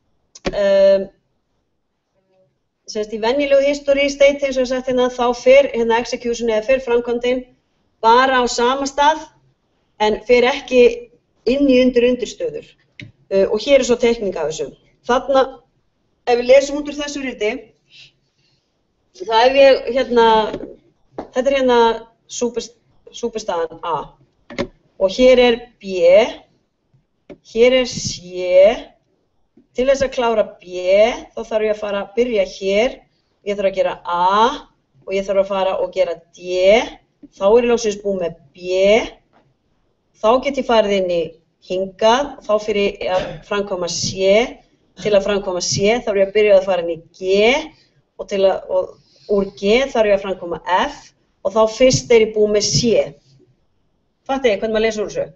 semst í venjulegu history state, eins og ég sagt hérna, þá fer execution eða fer framkvæmdin bara á sama stað, en fer ekki inn í undirstöður. Og hér er svo teikning af þessu. Þarna, ef við lesum út úr þessu riti, það ef ég þetta er hérna superstaðan A. Og hér er B, hér er C. Til þess að klára B, þá þarf ég að fara að byrja hér. Ég þarf að gera A og ég þarf að fara og gera D. Þá er ég loksins búið með B. Þá get ég farið inn í hingað, þá fyrir ég að framkvæma C. Til að framkvæma C þarf ég að byrja að fara inn í G og úr G þarf ég að framkvæma F og þá fyrst er ég búið með C. Fattu ég hvernig maður lesa úr þessu?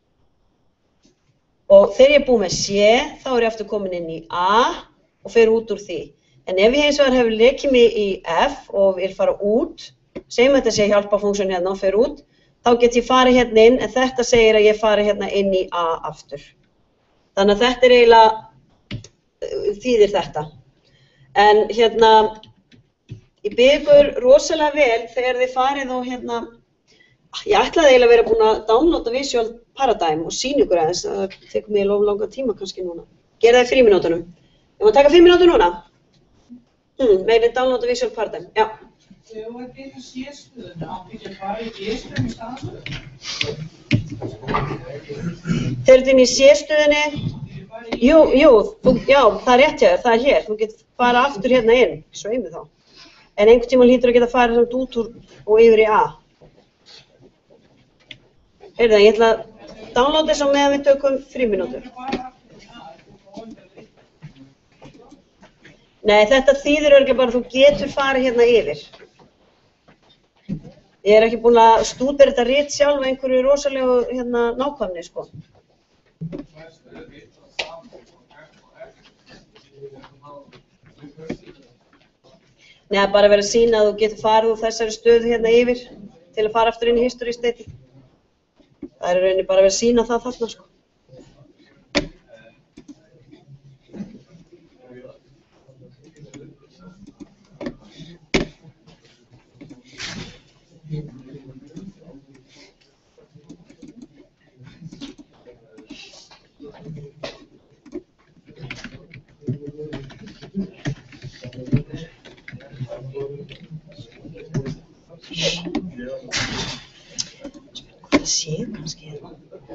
Og þegar ég er búið með C þá er ég aftur komin inn í A og fer út úr því. En ef ég hins vegar hefur lekið mig í F og vil fara út, segjum þetta sé hjálparfunksjón hérna og fer út, þá get ég farið hérna inn en þetta segir að ég fari hérna inn í A aftur. Þannig að þetta er eiginlega þýðir þetta. En ég bið ykkur rosalega vel þegar þið farið og ég ætlaði eiginlega að vera búin að downloada Visual Paradigm og sýna ykkur aðeins, það tekur mig langa tíma kannski núna. Gera það í 5 mínútunum. Ég má taka 5 mínútur núna? Meðin downloada Visual Paradigm, já. Þegar þú ert inn í C-stöðuna, átti ekki að fara í B-stöðunni í staðstöðu? Þegar þú ert inn í C-stöðunni, Jú, já, það er rétt hjá þér, það er hér. Þú getur fara aftur hérna inn, sveimi þá. En einhvern tíma hlýtur að geta farið samt út úr og yfir í A. Heyrðu það, ég ætla að downloada þess á meðan við tökum 3 mínútur. Nei, þetta þýðir örugglega bara að þú getur farið hérna yfir. Ég er ekki búin að stúdera þetta rit sjálf einhverju rosalegu nákvæmni, sko. Nei, bara verið að sýna að þú getur farið úr þessari stöðu hérna yfir til að fara aftur inn í history state. Það er í rauninni bara verið að sýna það þarna, sko. Hvað sé kannski hérna?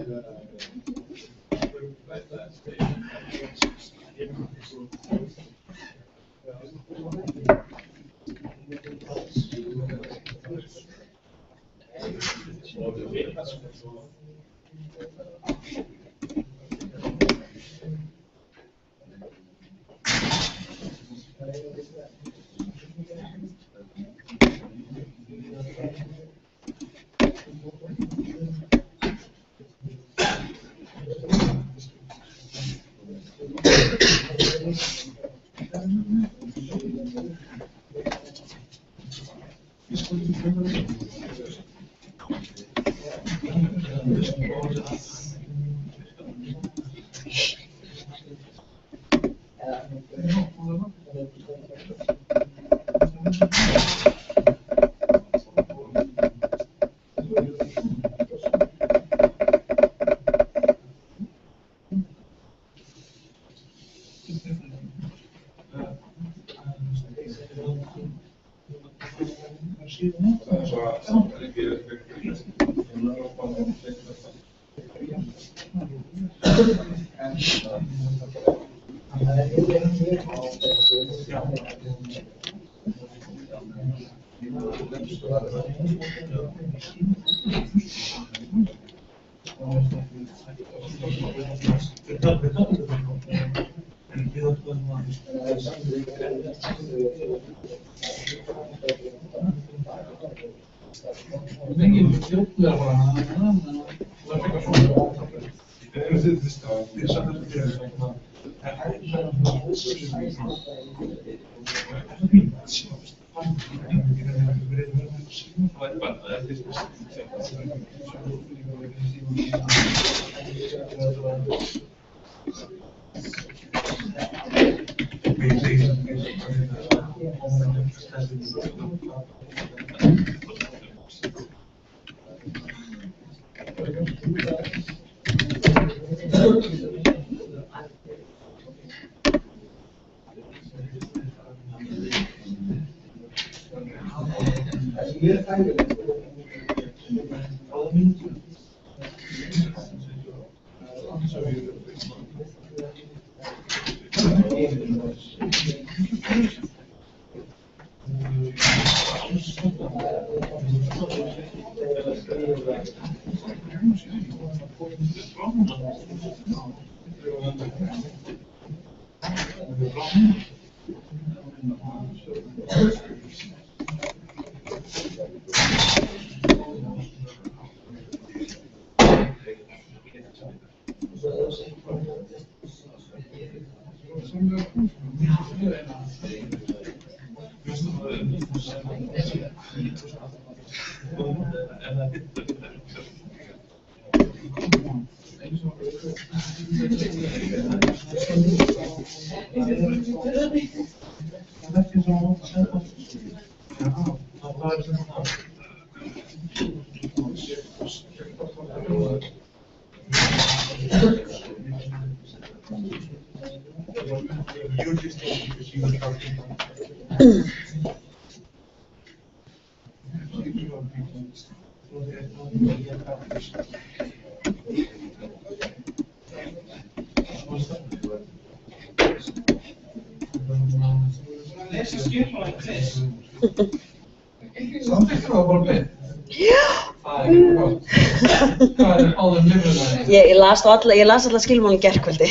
Ég las alla skilmálin gærkvöldi.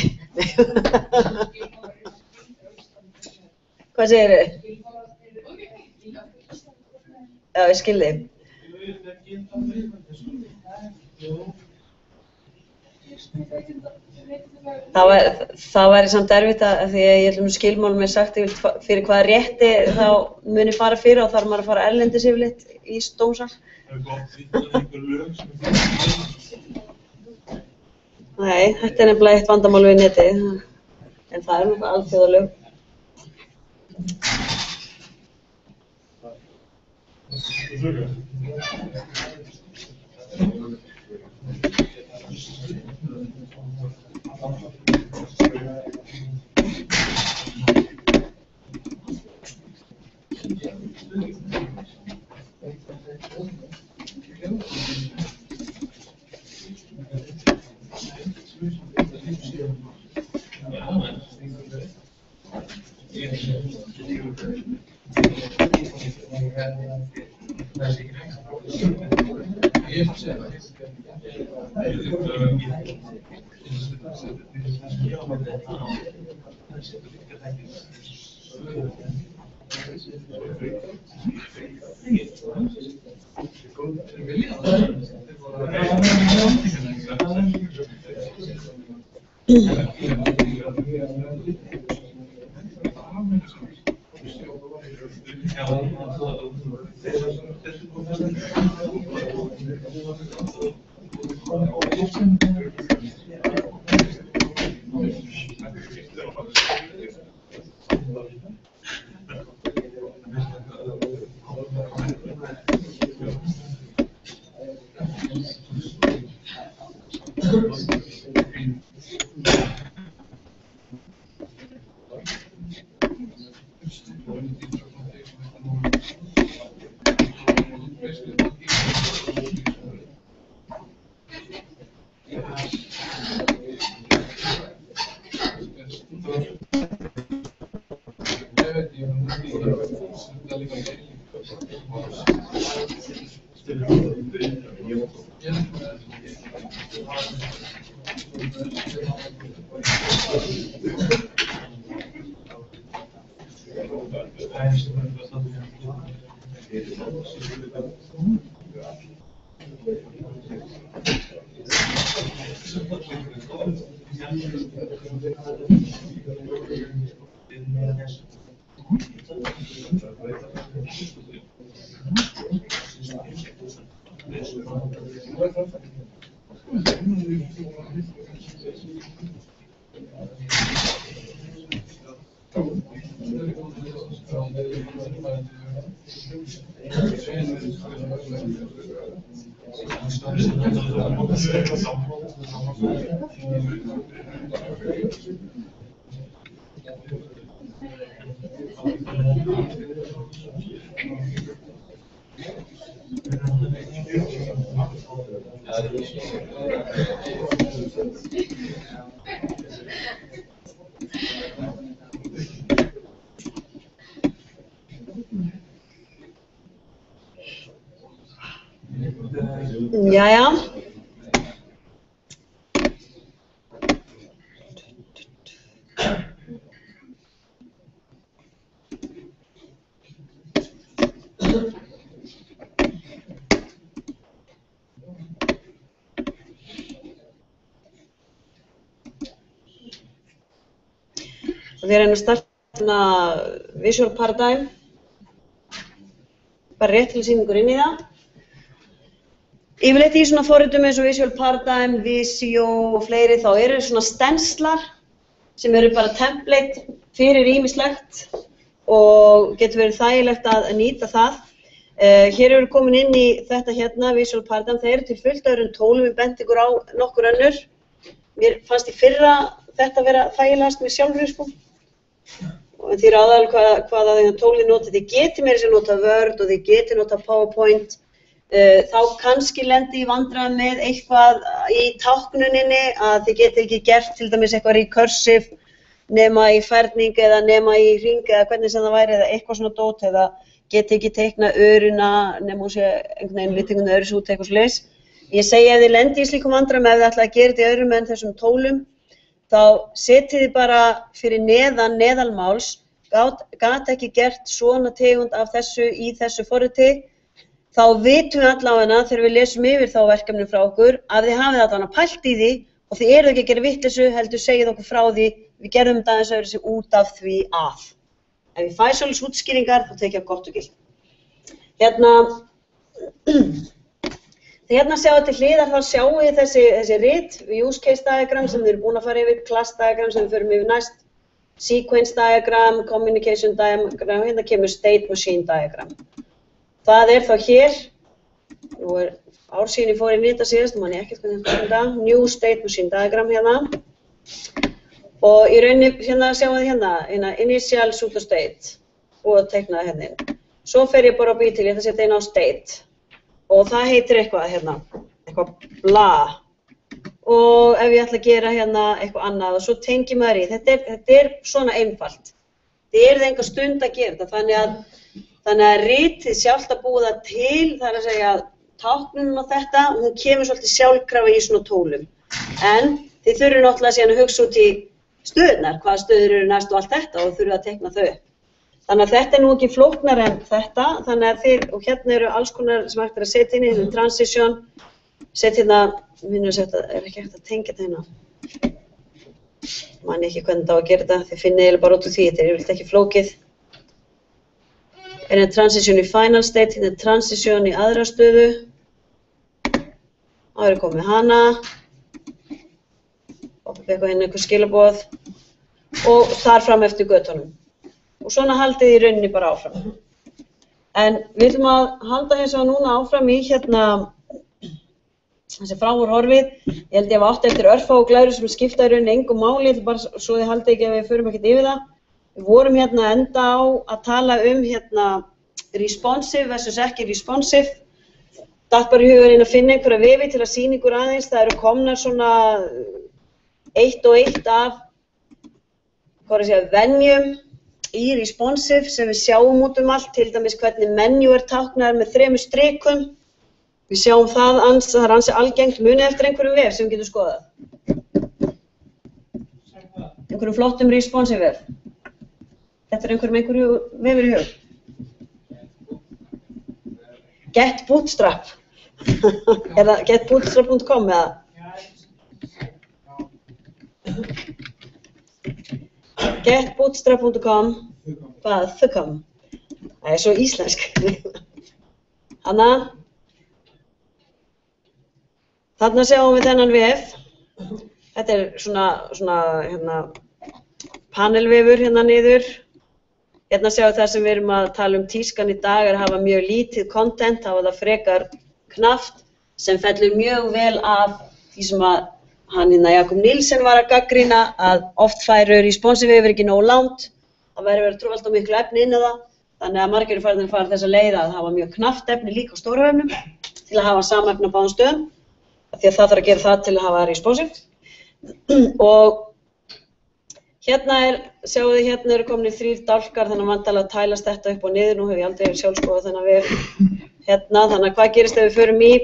Hvað segirðu? Já, ég skil þig. Það væri samt erfitt að því að ég ætlum skilmálum er sagt fyrir hvaða rétti þá muni fara fyrir og þarf maður að fara erlendis yfirleitt í dómsal. Það gott vitað einhver lög sem Nei, þetta nefnilega eitt vandamál við netið, en það náttúrulega alþjóðalög. Jæja. Við erum að starta Visual Paradigm, bara rétt til sýningur inn í það. Yfirleitt í svona forritum eins og Visual Paradigm, Visio og fleiri þá eru svona stenslar sem eru bara template fyrir ýmislegt og getur verið þægilegt að nýta það. Hér eru komin inn í þetta hérna, Visual Paradigm, það eru til fullt öðrum tólum, við bent ykkur á nokkur önnur. Mér fannst í fyrra þetta vera þægilegast með sjálfur, sko. Og því aðal hvaða tólið nota, þið geti meira sem nota Word og þið geti nota PowerPoint. Þá kannski lendi í vandræðum með eitthvað í táknuninni að þið geti ekki gert til dæmis eitthvað recursive nema í ferning eða nema í hring eða hvernig sem það væri eða eitthvað svona dót eða geti ekki teikna öruna nema hún sé einhvern veginn litingun öðru út eitthvað svoleiðis. Ég segi ef þið lendi í slíkum vandræðum ef þið ætla að gera þetta í öðrum en þessum tólum þá setið þið bara fyrir neðan neðalmáls gat ekki gert svona tegund af þessu í þessu forriti. Þá vitum við allavega þegar við lesum yfir þá verkefni frá okkur að þið hafið allavega pælt í því og þið eruð ekki að gera vitleysu, heldur segið okkur frá því, við gerðum þetta aðeins öðruvísi út af því að. Ef ég fæ svolítið útskýringar, þá tek ég af gott og gilt. Hérna sjáum við til hliðar, þá sjáum við þessi rit, use case diagram sem við erum búin að fara yfir, class diagram sem við förum yfir næst, sequence diagram, communication diagram, hérna kemur state machine diagram. Það þá hér, nú ár síðan ég fór inn í þetta síðast, man ég ekkert hvernig þetta, new state machine diagram hérna. Og í rauninni, hérna sjáum við hérna initial pseudo state og teiknaði hérna inn. Svo fer ég bara á bí til, ég ætla að setja inn á state. Og það heitir eitthvað hérna, eitthvað bla. Og ef ég ætla að gera hérna eitthvað annað og svo tengi maður í, þetta svona einfalt. Þið eruð enga stund að gera þetta, þannig að ritið sjálft að búa það til, það að segja táknunum á þetta, hún kemur svolítið sjálfkrafa í svona tólum. En þið þurfið náttúrulega síðan að hugsa út í stöðnar, hvaða stöður eru næst og allt þetta og þurfið að teikna þau. Þannig að þetta nú ekki flóknar en þetta, þannig að og hérna eru alls konar sem hægt að setja inn í transition, setja hérna, minnum að þetta ekki hægt að tengja þetta hérna. Man ekki hvernig það á að gera þetta, þið finnið eiginlega bara út úr því, þetta yfirleitt ekki flókið. Hérna transition í final state, hérna transition í aðra stöðu. Þá komið hana. Oppa eitthvað hérna einhver skilaboð. Og þar fram eftir götunum. Og svona haldið í rauninni bara áfram. En við ætlum að halda eins og núna áfram í hérna þessi frámúr horfið. Ég held ég að átti eftir örfá og glæru sem skipta í rauninni engum máli, bara svo þið haldið ekki að við förum ekkert yfir það. Við vorum hérna enda á að tala hérna responsive versus ekki responsive. Datt bara í huga að finna einhverja vefi til að sýna ykkur aðeins. Það eru komnar svona eitt og eitt af venjum í responsive sem við sjáum út allt, til dæmis hvernig menu táknaðar með 3 strikum. Við sjáum það er ansi algengt, munið eftir einhverjum vef sem við getum skoðað. Einhverjum flottum responsive vef. Þetta einhverju vefur í hug. Get Bootstrap. Það getbootstrap.com eða? Getbootstrap.com. Hvað? Þukom. Það svo íslensk. Þarna sjáum við þennan vef. Þetta svona hérna, panelvefur hérna niður. Hérna sjáum við það sem við erum að tala tískan í dag að hafa mjög lítið content, hafa það frekar knappt sem fellur mjög vel af því sem að hann Jakob Nielsen var að gagnrýna að oft færu responsive vefur ekki nógu langt. Það verður trúfald á miklu efni inn á það. Þannig að margir eru farin að fara þessa leið að hafa mjög knappt efni líka á stóra vefnum til að hafa sama efni á báðum stöðum. Því að það þarf að gera það til að hafa responsive. Og hérna sjáu þið, hérna eru komin 3 dálkar, þannig að vantarlega tælast þetta upp og niður. Nú hef ég aldrei sjálf skoðað þennan vef hérna, þannig að hvað gerist ef við förum í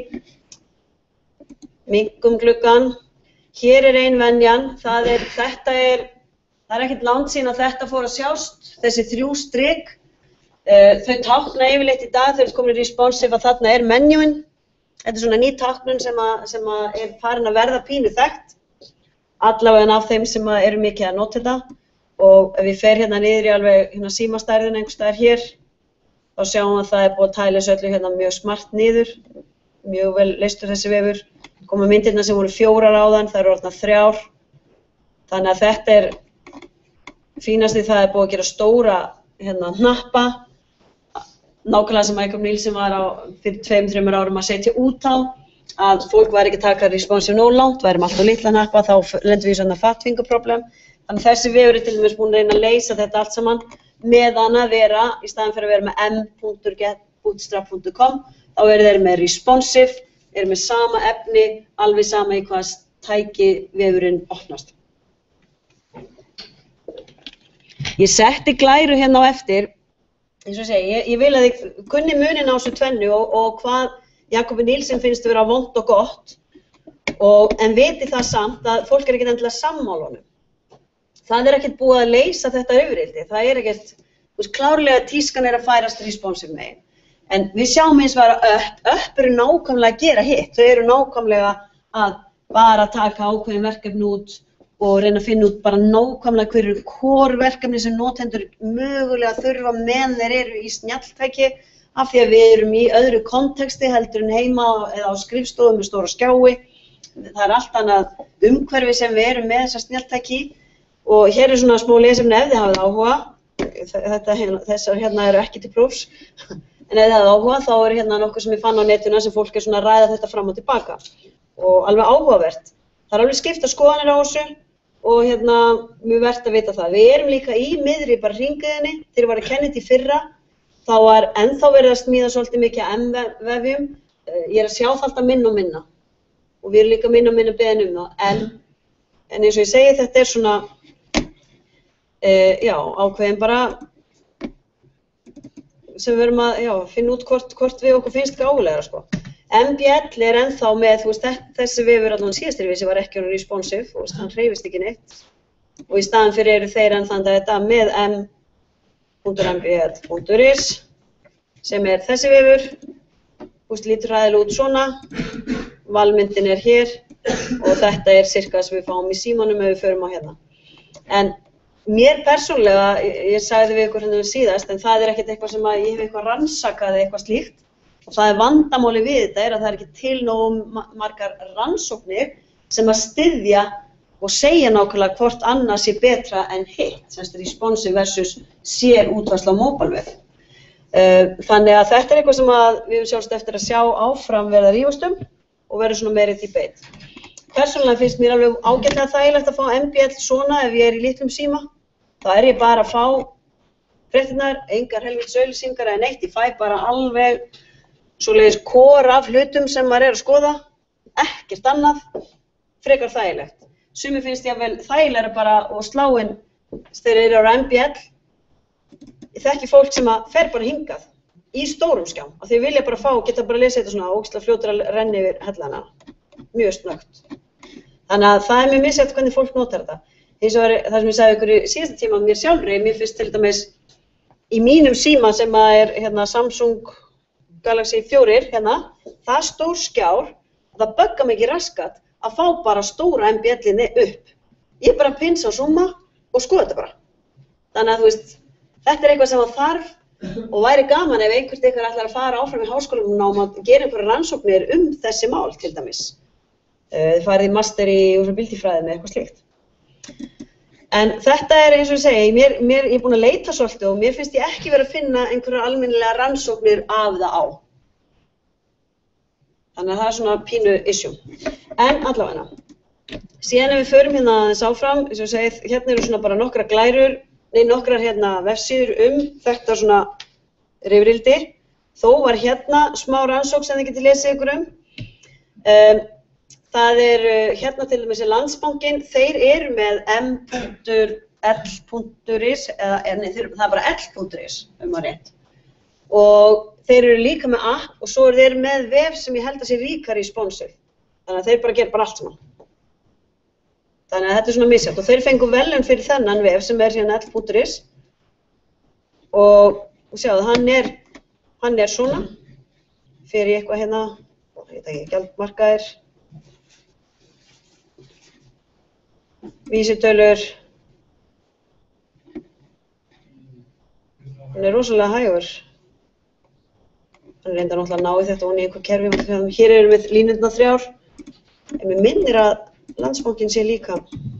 minkum gluggann. Hér ein venjan, það er ekkert langt síðan að þetta fór að sjást, þessi 3 strik. Þau tákna yfirleitt í dag, þau eru komin responsive að þarna menjúin. Þetta svona ný táknun sem farin að verða pínu þekkt. Allavega af þeim sem eru mikið að nota þetta. Og ef við fer hérna niður í alveg símastærðin einhvers staðar hér, þá sjáum við að það búið að tæla þessu öllu hérna mjög smart niður. Mjög vel leystur þessi vefur. Koma myndirna sem voru 4 áðan, það eru orðnar 3. Þannig að þetta fínasti, það búið að gera stóra hnappa. Nákvæmlega sem Jakob Nielsen var fyrir 2-3 árum að setja út á, að fólk væri ekki að taka responsive nógu langt, væri alltaf litla hnappa, þá lendum við í svona fatfingerproblem. Þannig að þessi vefur til dæmis búin að reyna að leysa þetta allt saman meðan að vera, í staðan fyrir að vera með m.getbootstrap.com, þá eru þeir með responsive, eru með sama efni, alveg sama í hvað tæki vefurinn opnast. Ég setti glæru hérna á eftir, eins og segi, ég vil að þið kunni munin á þessu tvennu og hvað Jakobi Nielsen finnst að vera vont og gott, en viti það samt að fólk ekkert endilega sammála honum. Það ekkert búið að leysa þetta yfirildi, það ekkert, klárlega tískan að færast responsive megin. En við sjáum eins og að upp eru nákvæmlega að gera hitt, þau eru nákvæmlega að bara taka ákveðin verkefni út og reyna að finna út bara nákvæmlega hver eru core verkefni sem notendur mögulega þurfa meðan þeir eru í snjalltæki af því að við erum í öðru konteksti heldur en heima eða á skrifstofum með stóra skjái. Það allt annað umhverfi sem við erum með þessar snjalltæki og hér svona smá lesefni ef þið hafið áhuga. Þessar hérna eru ekki til prófs, en ef þið hafið áhuga þá hérna nokkuð sem ég fann á netinu sem fólk svona að ræða þetta fram og tilbaka og alveg áhugavert. Það alveg skipta skoðanir á þessu og hérna mjög vert að vita það. Við erum líka í miðri bara hringiðinni, þegar ég var að kenna þetta í fyrra, þá var ennþá verið að smíða svolítið mikið af M-vefjum. Ég að sjá það alltaf minna og minna og við erum líka minna og minna beðin það. En eins og ég segi þetta svona, já, ákveðin bara sem við erum að finna út hvort við okkur finnst gáfulegra sko. MBL ennþá með, þessi vefur allan síðastirvísi var ekki responsive, hann hreyfist ekki neitt og í staðan fyrir eru þeir ennþá þetta með m.mbl.is sem þessi vefur, lítur hræðilega út svona, valmyndin hér og þetta sirka sem við fáum í símanum ef við förum á hérna. En mér persónlega, ég sagði við ykkur hérna síðast, en það ekkert eitthvað sem ég hef eitthvað rannsakað eða eitthvað slíkt. Og það vandamáli við þetta að það ekki til nógu margar rannsóknir sem að styðja og segja nákvæmlega hvort annað sé betra en hitt, semst responsive versus sér útfærsla á mobile web. Þannig að þetta eitthvað sem við höfum sjálfsagt eftir að sjá áfram verða að rífast og verður svona meiri debate. Persónulega finnst mér alveg ágætlega þægilegt að fá MBL svona ef ég í litlum síma. Þá ég bara að fá fréttirnar, engar helvítis auglýsingar eða neitt, ég fæ bara alveg svoleiðis core af hlutum sem maður að skoða, ekkert annað, frekar þægilegt. Sumir finnst ég vel þægilega bara og slá inn þegar þeir eru á MBL. Ég þekki fólk sem fer bara hingað í stórum skjám, af því ég vilja bara geta bara að lesa þetta svona ógeðslega fljótur að renna yfir hellana, mjög snöggt. Þannig að það mjög misjafnt hvernig fólk notar þetta. Eins og það sem ég sagði ykkur í síðasta tíma mér sjálfri, mér finnst til dæmis í mínum síma sem hérna Samsung Galaxy 4, hérna, það stór skjár, það böggar mig ekki raskat að fá bara stóra MBL-inni upp. Ég bara pinsa og zooma og skoða þetta bara. Þannig að þetta eitthvað sem þarf og væri gaman ef einhvert ykkar ætlar að fara áfram í háskólanum og að gera einhverjar rannsóknir þessi mál til dæmis. Þið farið í master í bíltífræði með eitthvað slíkt. En þetta eins og ég segi, ég búin að leita svolítið og mér finnst ég ekki verið að finna einhverjar almennilega rannsóknir af það á. Þannig að það svona pínu issue. En allavega, síðan ef við förum hérna aðeins áfram, eins og ég segi, hérna eru svona bara nokkrar hérna vefsíður þetta svona rifrildi. Þó var hérna smá rannsókn sem þið getið lesið ykkur Það hérna til dæmis Landsbankinn, þeir eru með m.l.is, það bara l.is, maður rétt. Og þeir eru líka með app og svo þeir með vef sem ég held að sé líka responsive. Þannig að þeir bara gera allt saman. Þannig að þetta svona misjafnt og þeir fengu verðlaun fyrir þennan vef sem síðan l.is. Og sjáðu, hann svona, fyrir eitthvað hérna, ég veit ekki, gjaldmarkaðir. Vísitölur, hann rosalega hægur. Hann reyndar náttúrulega að ná í þetta og í einhver kerfi. Hér erum við línurnar 3. En mér minnir að Landsbankinn sé líka.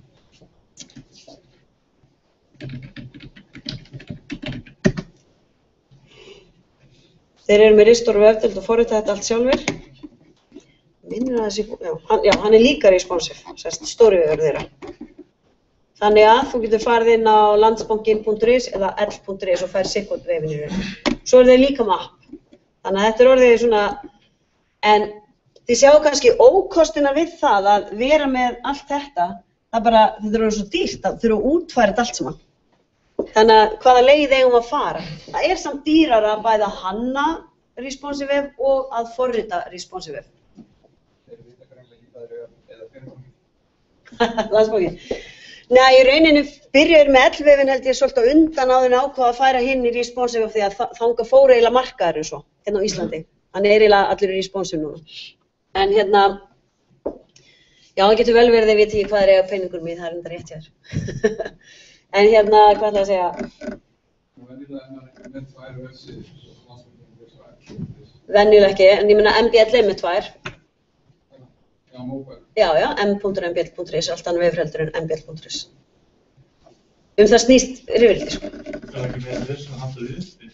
Þeir eru með ristor og vefdeild og forrita þetta allt sjálfur. Minnir að þessi, hann líka responsive, stóri vefur þeirra. Þannig að þú getur farið inn á landsbankin.is eða l.is og fær sikkert vefinu. Svo þeir líka með app. Þannig að þetta orðið svona, en þið sjáu kannski ókostina við það að vera með allt þetta, þetta orðið svo dýrt að þurfa að útfæra þetta allt saman. Þannig að hvaða leið eigum að fara? Það samt dýrara að bæða hanna responsive web og að forrita responsive web. Þeir vita greinlega ekki hvað eða fyrirfram. Landsbankin. Nei, í rauninu byrjuður með l-vefin held ég svolítið á undan áður en ákvað að færa hinn í responsive því að þangað fór eiginlega markaðurinn svo, hérna á Íslandi. Hann eiginlega allir í responsive núna. En hérna, Já, það getur vel verið að ég veit ekki hvað er eiga peningur mér, það er enda rétt hjá þér. En hérna, hvað ætla að segja? Venjulega er maður ekki með 2 vefsíður, svo landsbyggðin Venjulega ekki, en ég meina MBL er með 2. Já, mobile. Já, m.mbl.is, allt annað vefheldur en mbl.is. Það snýst rifrildi, sko. Það er ekki með þess að halda við uppi.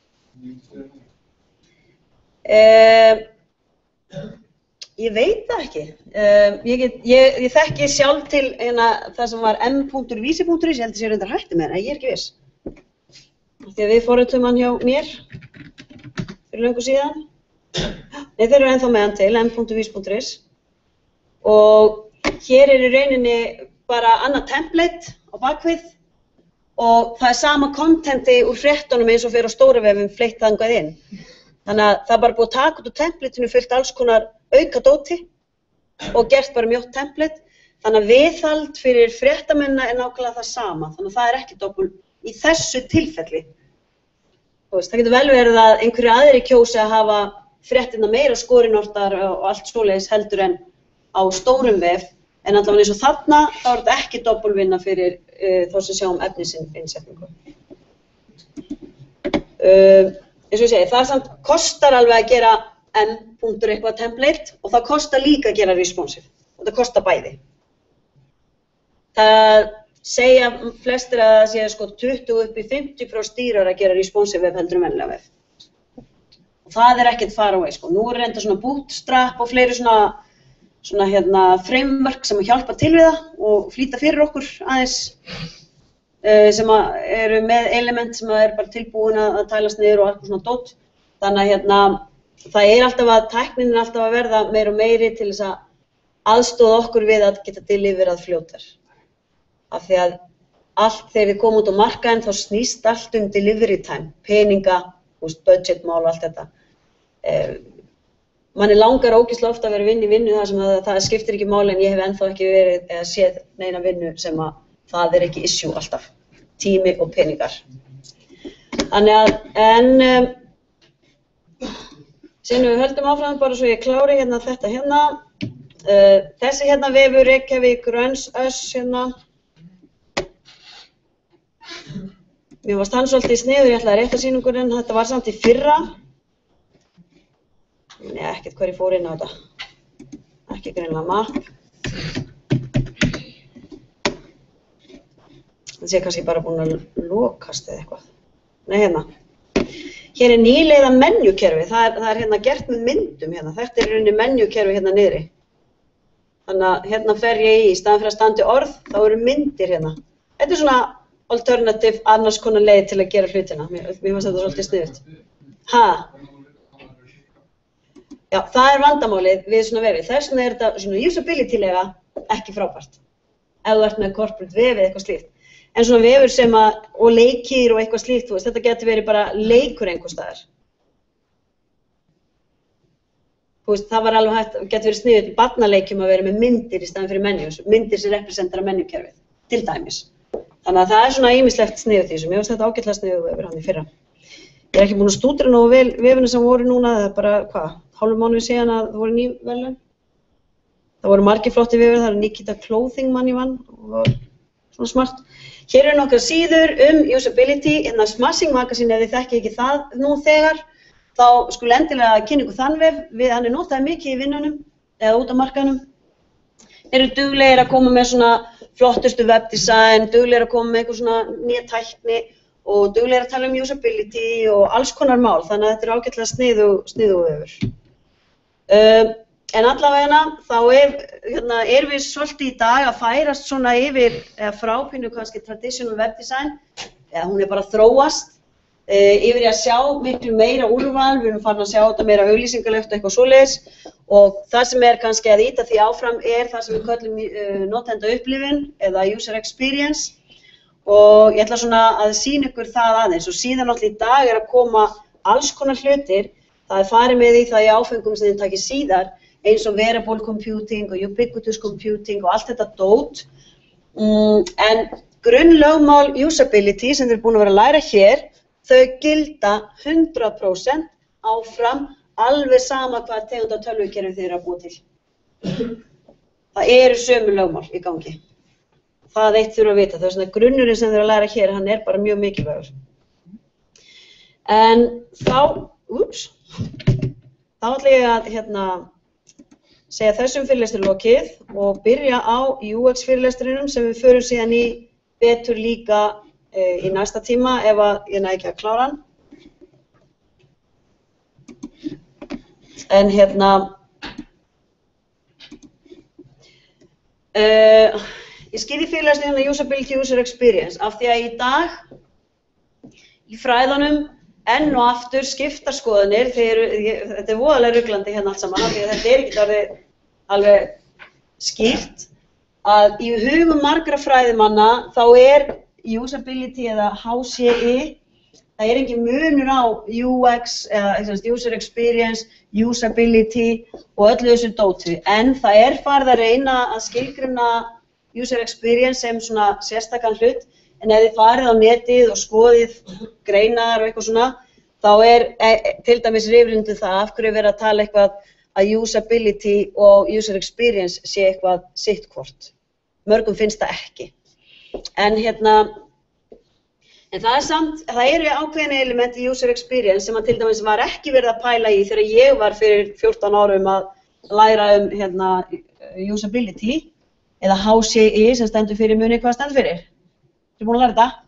Ég veit það ekki. Ég þekki sjálf til það sem var m.vísi.is, ég held að sé reyndar hætti með það, ég er ekki viss. Því að við forritum hann hjá mér fyrir löngu síðan. Nei, þeir eru ennþá með hann til, m.vísi.is. Og hér er í rauninni bara annað template á bakvið og það er sama kontenti úr fréttunum eins og fyrir á stóra vefum fleytt þangað inn. Þannig að það er bara búið að taka út úr templateinu fullt alls konar aukadóti og gert bara mjótt template. Þannig að viðhald fyrir fréttamennina er nákvæmlega það sama. Þannig að það er ekki doppul í þessu tilfelli. Það getur vel verið að einhverju aðri kjósi að hafa fréttina meira skorinortar og allt svoleiðis heldur en á stórum vef. En allavega eins og þarna þá er þetta ekki doppulvinna fyrir þá sem sjá efnisinnsetningu. Eins og ég segi, það samt kostar alveg að gera m.eitthvað template og það kostar líka að gera responsive og það kostar bæði. Það segja flestir að það sé sko 20 upp í 50% dýrar að gera responsive web heldur en venjulega web. Og það er ekkert far away sko. Nú er reynda svona bootstrap og fleiri svona framework sem að hjálpa til við það og flýta fyrir okkur aðeins. Sem eru með element sem er bara tilbúin að tælast niður og allt svona dót. Þannig að það er alltaf að tæknin er alltaf að verða meir og meiri til þess að aðstoða okkur við að geta deliverað fljótar. Af því að allt þegar við komum út á markaðinn þá snýst allt delivery time, peninga, budgetmál og allt þetta. Manni langar ógeðslega ofta að vera í vinnu þar sem það skiptir ekki máli en ég hef ennþá ekki verið eða séð neina vinnu sem að það er ekki issue alltaf, tími og peningar. Þannig að, síðan við höldum áfram bara svo ég klári þetta hérna. Þessi hérna vefur Reykjavík Runs Us hérna. Mér varst hann svolítið sniður, ég ætlaði að rétta sýningurinn, þetta var samt í fyrra. Nei, ekkert hver ég fór inn á þetta. Ekki greinilega mapp. Það sé kannski bara búin að lokast eða eitthvað. Nei, hérna. Hér er nýleiða menjukerfi, það er hérna gert með myndum hérna. Þetta er í rauninni menjukerfi hérna niðri. Þannig að hérna fer ég í staðan fyrir að standa orð, þá eru myndir hérna. Þetta er svona alternative annars konar leið til að gera hlutina. Mér finnst þetta svolítið sniðugt. Já, það er vandamálið við svona vefi. Þess vegna er þetta svona usability-lega ekki frábært. Ef þú ert með corporate vefi eða eitthvað slíkt. En svona vefur sem og leikir og eitthvað slíkt, þetta getur verið bara leikur einhvers staðar. Það var alveg hægt, getur verið sniðugt í barnaleikjum að vera með myndir í staðinn fyrir menjus. Myndir sem representara menjukerfið, til dæmis. Þannig að það er svona ýmislegt sniðugt í þessu. Mér finnst þetta ágætlega sniðugt vefur hann í fyrra. Ég er ekki búin að stúdra nógu vel vefinu sem voru núna, það er bara, hálfum mánuði síðan að það voru ný verðlaun. Það voru margir flotti vefur, það er Nikita Clothing mann í vann og svona smart. Hér eru nokkrar síður usability, hérna Smashing Magazine, ef þið þekki ekki það nú þegar, þá skulu endilega kynna ykkur þann vef, hann er notaði mikið í vinnunum, eða út á markaðnum. Eru duglegir að koma með svona flottustu webdesign, duglegir að koma með eitthvað svona nýja tækni og duglegir að tala usability og alls konar mál, þannig að þetta er ágætlega sniðugu vefur. En allavega þá erum við svolítið í dag að færast svona yfir, eða frápínu kannski traditional webdesign, eða hún er bara að þróast, yfir í að sjá miklu meira úrval, við erum farin að sjá þetta meira auglýsingalegt og eitthvað svoleiðis og það sem er kannski að ýta því áfram er það sem við köllum notenda upplifun eða user experience og ég ætla svona að sýna ykkur það aðeins og síðan náttúrulega í dag er að koma alls konar hlutir, það er farið með í það í áfengum sem þið takir síðar eins og wearable computing og ubiquitous computing og allt þetta dót en grunnlögmál usability sem þið er búin að vera að læra hér þau gilda 100% áfram alveg sama hvað tegund af tölvukerfi þið eru að búa til. það eru sömu lögmál í gangi. Það eitt þurfa að vita, þess að grunnurinn sem þau að læra hér, hann bara mjög mikilvægur. En þá ætla ég að segja þessum fyrirlestri lokið og byrja á UX fyrirlestrinum sem við förum síðan í betur líka í næsta tíma ef að ég næ ekki að klára hann. En ég skýri fyrirlestrinum Usability User Experience af því að í dag í fræðunum enn og aftur skiptar skoðanir, þetta voðalega ruglandi hérna allt saman, því að þetta ekki orðið alveg skýrt, að í hugum margra fræðimanna þá usability eða HCI, það engin munur á UX, eða user experience, usability og öllu þessu dóti, en það farið að reyna að skilgreina user experience sem svona sérstakan hlut, en ef þið farið á netið og skoðið greinar og eitthvað svona, þá til dæmis rifrildi það af hverju verið að tala eitthvað að usability og user experience sé eitthvað sitt hvort. Mörgum finnst það ekki. En það samt, það eru ákveðin element í user experience sem að til dæmis var ekki verið að pæla í þegar ég var fyrir 14 árum að læra usability eða HCI sem stendur fyrir muni, hvað stendur fyrir? Þú búin að læra þetta?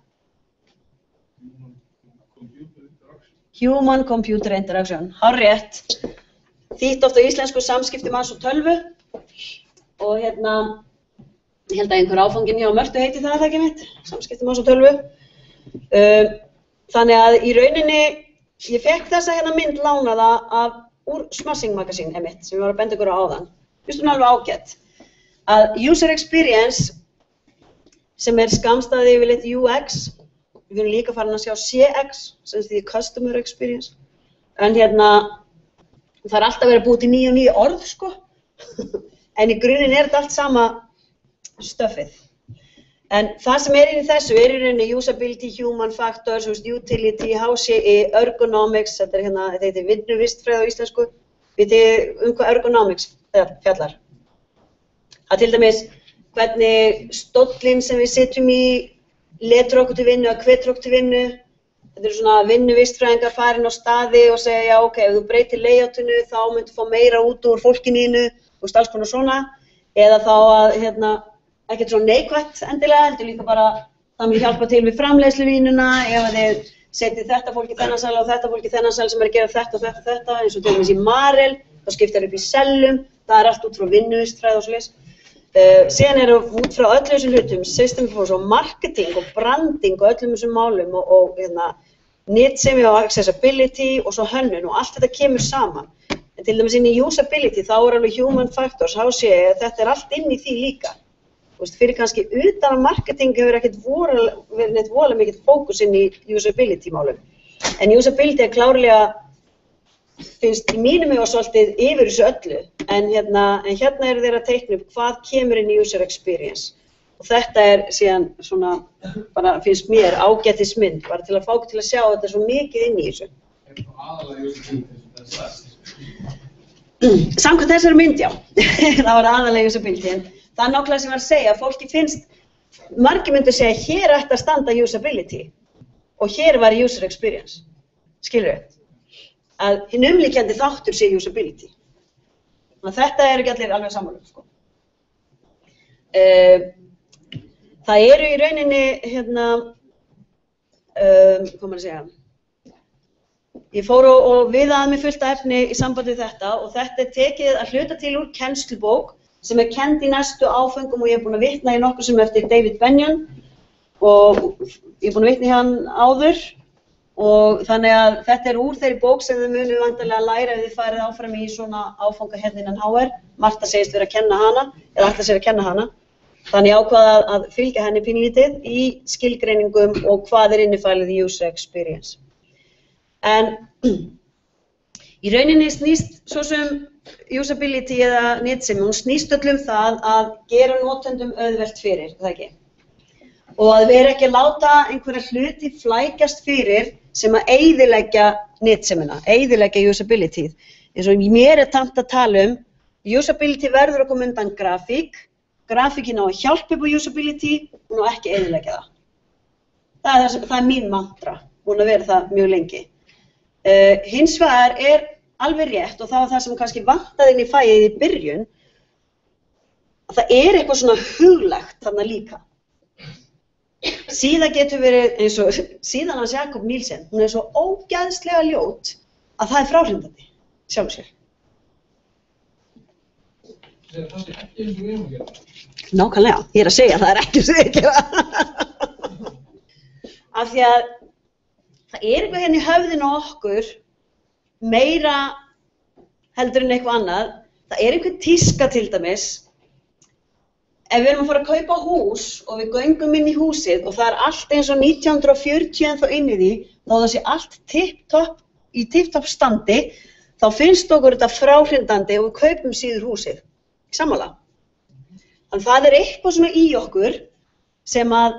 Human Computer Interaction, hárrétt. Þýtt oft á íslensku samskipti manns og tölvu og ég held að einhver áfangin hjá Mörtu heiti það ekki mitt, samskipti manns og tölvu. Þannig að í rauninni, ég fekk þessa mynd lánaða úr Smashing Magazine einmitt, sem ég var að benda ykkur á áðan. Just hún alveg ágætt. Að user experience, sem skammstafið yfirleitt UX, við erum líka farin að sjá CX, sem því Customer Experience. En það alltaf verið að búið til nýju og nýju orð, sko. En í grunninn þetta allt sama stöffið. En það sem inn í þessu í rauninni usability, human factors, utility, HCI, ergonomics, þetta heitir vinnuvistfræði á íslensku. Vitið hvað ergonomics fjallar? Það til dæmis hvernig stóllinn sem við sitjum í letur okkur til vinnu og hvetur okkur til vinnu. Þetta svona vinnuvistfræðingar farin á staði og segja, já, ok, ef þú breytir layoutinu þá myndu fá meira út úr fólkinu þínu, alls konar svona. Eða þá að, ekkert svona neikvætt endilega, heldur líka bara það mun hjálpa til við framleiðsluvínuna, ef þið setið þetta fólk í þennan sal og þetta fólk í þennan sal sem að gera þetta og þetta og þetta, eins og til dæmis í Marel, þá skiptar upp í sellum, það allt út frá vinnuvistfræði og svoleiðis. Síðan út frá öllu þessum hlutum, system force og marketing og branding og öllum þessum málum og netsemi og accessibility og svo hönnun og allt þetta kemur saman. En til dæmis inn í usability þá alveg human factors, HCI, þetta allt inn í því líka. Fyrir kannski utan að marketing hefur ekkert verið voðalega mikið fókus inn í usability málum. En usability klárlega finnst í mínum og svolítið yfir þessu öllu, en hérna þeir að teikna upp hvað kemur inn í user experience. Og þetta síðan svona, bara finnst mér ágætismynd, bara til að fá okkur til að sjá þetta svo mikið inn í þessu. Aðalega usability sem það stærst? Samkvæmt þessari mynd, já. Það var aðalega usability, en það nákvæmlega sem ég var að segja, fólki finnst, margir myndu segja, hér ætti að standa usability og hér var user experience. Skilurðu? Að hinn umlíkjandi þáttur sé usability. Þannig að þetta ekki allir alveg sammála, sko. Það í rauninni, hvað maður að segja, ég fór og viðaði mig fullt af efni í sambandi við þetta og þetta tekið að hluta til úr kennslubók sem kennd í næstu áföngum og ég búin að vitna í nokkuð sem eftir David Bennion og ég búin að vitna í hann áður. Og þannig að þetta úr þeirri bók sem þið munið vantarlega að læra ef þið farið áfram í svona áfanga innan HR. Marta segist vera að kenna hana, eða ætla sér að kenna hana. Þannig ákvaða að fylgja henni pínlítið í skilgreiningum og hvað innifælið í user experience. En í rauninni snýst svo sem usability eða netsemi, hún snýst öll það að gera notendum auðvelt fyrir, það ekki? Og að vera ekki að láta einhverja hluti flækjast fyrir sem að eyðileggja netsemina, eyðileggja usability. Eins og mér tamt að tala Usability verður að koma undan grafík. Grafíkin á að hjálpa upp á usability, hún á ekki eyðileggja það. Það er mín mantra, búin að vera það mjög lengi. Hins vegar er alveg rétt, og það var það sem kannski vantaði inn í fæið í byrjun, að það er eitthvað svona huglegt þarna líka. Síða getur verið eins og síðan hans Jakob Nielsen, hún er svo ógeðslega ljót að það er fráhrindandi, sjálfur sér. Það er kannski ekki eins og við erum að gera. Nákvæmlega, ég er að segja að það er ekki eins og við gera. Af því að það er eitthvað hérna í höfðinu á okkur meira heldur en eitthvað annað. Það er einhver tíska til dæmis. Ef við erum að fara að kaupa hús og við göngum inn í húsið og það er allt eins og 1940 en þá inn í því, þá það sé allt í tipptopp standi, þá finnst okkur þetta fráhrindandi og við kaupum síður húsið. Sammála. Þannig það er eitthvað svona í okkur sem að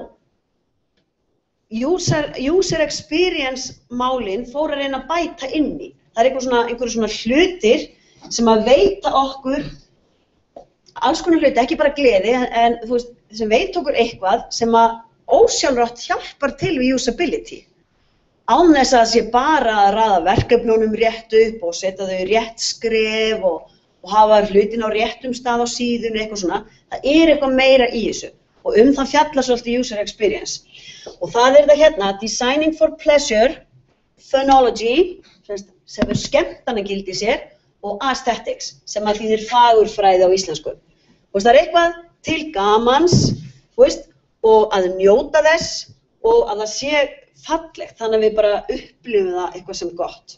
user experience málin fór að reyna að bæta inn í. Það er einhverju svona hlutir sem að veita okkur alls konar hluti, ekki bara gleði, en þú veist, sem veit okkur eitthvað sem að ósjálfrátt hjálpar til við usability. Án þess að það sé bara að raða verkefnunum rétt upp og setja þau í rétt skref og hafa hlutin á réttum stað á síðunni, eitthvað svona. Það er eitthvað meira í þessu og það fjallar svolítið user experience. Og það er það hérna, designing for pleasure, phonology, sem er skemmtanagildi sér, og aesthetics, sem að þýðir fagurfræði á íslensku. Það er eitthvað til gamans, og að njóta þess og að það sé fallegt, þannig að við bara upplifum það eitthvað sem gott.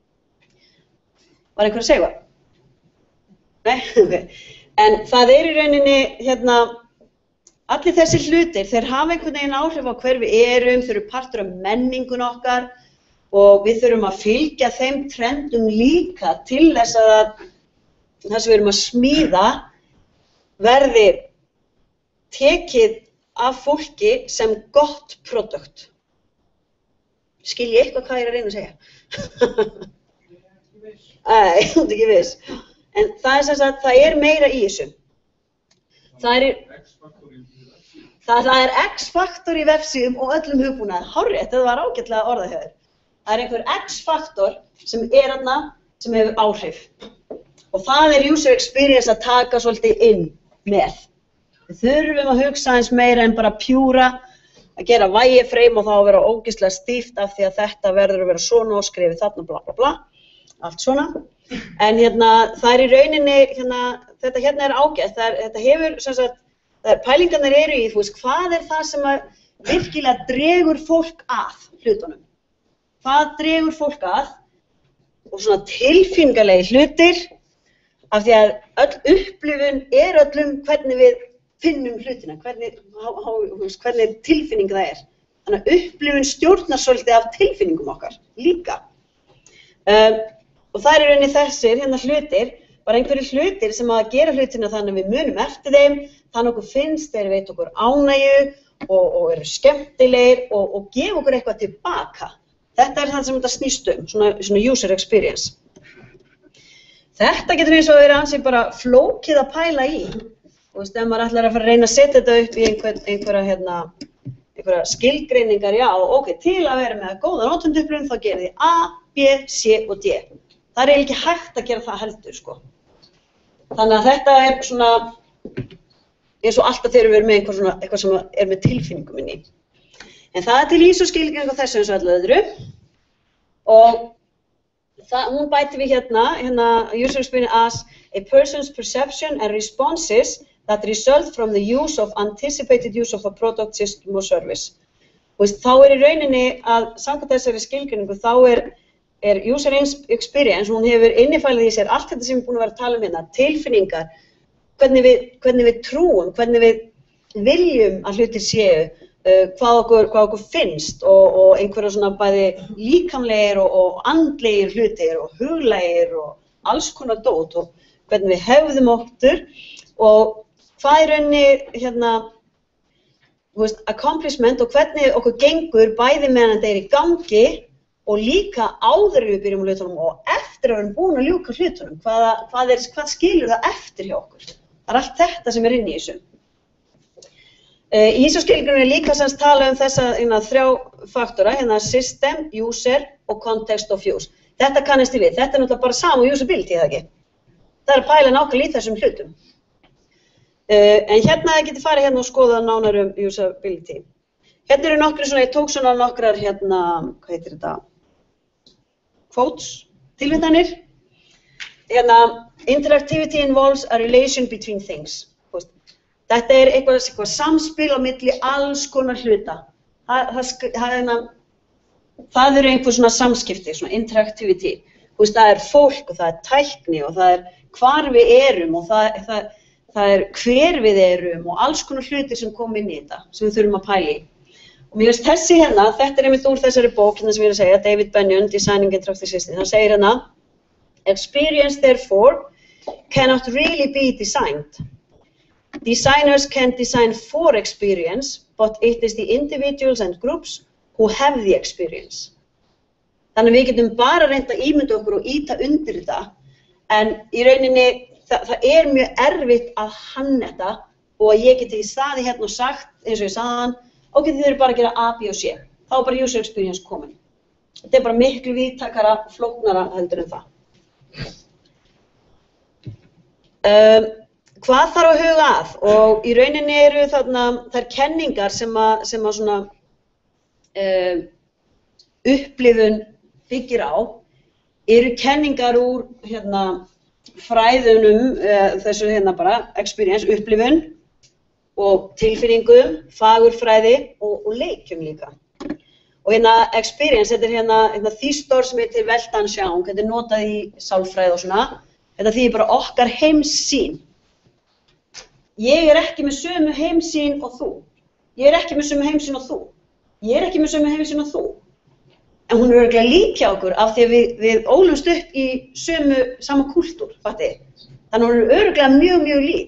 Var einhver að segja hvað? Nei? Okay. En það er í rauninni, allir þessi hlutir, þeir hafa einhvern veginn áhrif á hver við erum, þeir eru partur af menningun okkar og við þurfum að fylgja þeim trendum líka til þess að það sem við erum að smíða verði tekið af fólki sem gott produkt. Skil ég eitthvað hvað ég er að reyna að segja? Nei, þú ert ekki viss. En það er sem sagt, það er meira í þessu. Það er X-faktor í vefsíðum og öllum hugbúnaði. Hárrétt, það var ágætlega orðað hjá þér. Það er einhver X-faktor sem er þarna sem hefur áhrif. Og það er user experience að taka svolítið inn með. Við þurfum að hugsa eins meira en bara pjúra, að gera vægifreim og þá að vera ógeðslega stíft af því að þetta verður að vera svona og skrifið þarna bla bla bla. Allt svona. En það er í rauninni, þetta hérna er ágætt. Þetta hefur, sem sagt, pælingarnir eru í, þú veist, hvað er það sem að virkilega dregur fólk að hlutunum? Hvað dregur fólk að? Og svona tilfinningalegi hlutir, af því að öll upplifun er öllum hvernig við finnum hlutina, hvernig tilfinning það er. Þannig að upplifun stjórnar svolítið af tilfinningum okkar líka. Og það er í rauninni þessir hlutir, bara einhverjir hlutir sem að gera hlutina þannig að við munum eftir þeim, þannig okkur finnst þeir veit okkur ánægju og eru skemmtilegir og gefa okkur eitthvað tilbaka. Þetta er það sem þetta snýst svona user experience. Þetta getur eins og verið ansi bara flókið að pæla í. Þú veist, ef maður ætlar að fara að reyna að setja þetta upp í einhverja skilgreiningar, já, ok, til að vera með góða notendupplifun þá gerir þið A, B, C og D. Það er ekki hægt að gera það heldur, sko. Þannig að þetta er svona, eins og alltaf þegar við erum með eitthvað sem er með tilfinningum inn í. En það er til ISO skilgreining á þessu eins og öllu öðru. Og hún bæti við user experience as a person's perception and responses that result from the use of anticipated use of a product, system or service. Þá er í rauninni að samkvæmt þessari skilgreiningu þá er user experience, hún hefur innifælið í sér allt þetta sem við búin að vera að tala um hérna, tilfinningar, hvernig við trúum, hvernig við viljum að hlutir séu, hvað okkur finnst og einhverja svona bæði líkamlegir og andlegir hlutir og huglægir og alls konar dót og hvernig við hefðum okkur og hvað er rauninni accomplishment og hvernig okkur gengur bæði meðan þetta er í gangi og líka áður en við byrjum á hlutunum og eftir að við erum búin að ljúka hlutunum, hvað skilur það eftir hjá okkur. Það allt þetta sem inni í þessu. Í þessu skilgrunni líka semst tala þessa 3 faktora, system, user og context of use. Þetta kannast við, þetta náttúrulega bara sama usability, eða ekki? Það að pæla nákvæmlega í þessum hlutum. En það getur farið og skoða nánar usability. Eru nokkru svona, ég tók svona nokkrar hvað heitir þetta? Quotes, tilvitnanir. Interactivity involves a relation between things. Þetta eitthvað samspil á milli alls konar hluta. Það eru einhver svona samskipti, svona interactivity. Það fólk og það tækni og það hvar við erum og það hver við erum og alls konar hlutir sem kom inn í þetta, sem við þurfum að pæla í. Og mér finnst þessi þetta einmitt úr þessari bók sem ég að segja, David Bennion, Designing Interactive Systems. Hann segir experience therefore cannot really be designed. Designers can design for experience, but it is the individuals and groups who have the experience. Þannig við getum bara reynt að ímynda okkur og ýta undir þetta, en í rauninni það mjög erfitt að hanna þetta og ég geti staðið og sagt, eins og ég sagði ok, þið eru bara að gera A, B og C. Þá bara user experience komin. Þetta bara miklu víðtækara og flóknara heldur en það. Hvað þarf að huga að? Og í rauninni eru þær kenningar sem svona upplifun byggir á, eru kenningar úr fræðunum, þessu bara experience, upplifun, og tilfinningum, fagurfræði og leikjum líka. Og experience, þetta þýstor sem heitir Weltanschauung, þetta notað í sálfræði og svona. Þetta þýðir bara okkar heimssýn. Ég ekki með sömu heimssýn og þú. Ég ekki með sömu heimssýn og þú. Ég ekki með sömu heimssýn og þú. En hún örugglega lík hjá okkur af því að við ólumst upp í sama kúltúr, fattiði. Þannig hún örugglega mjög lík.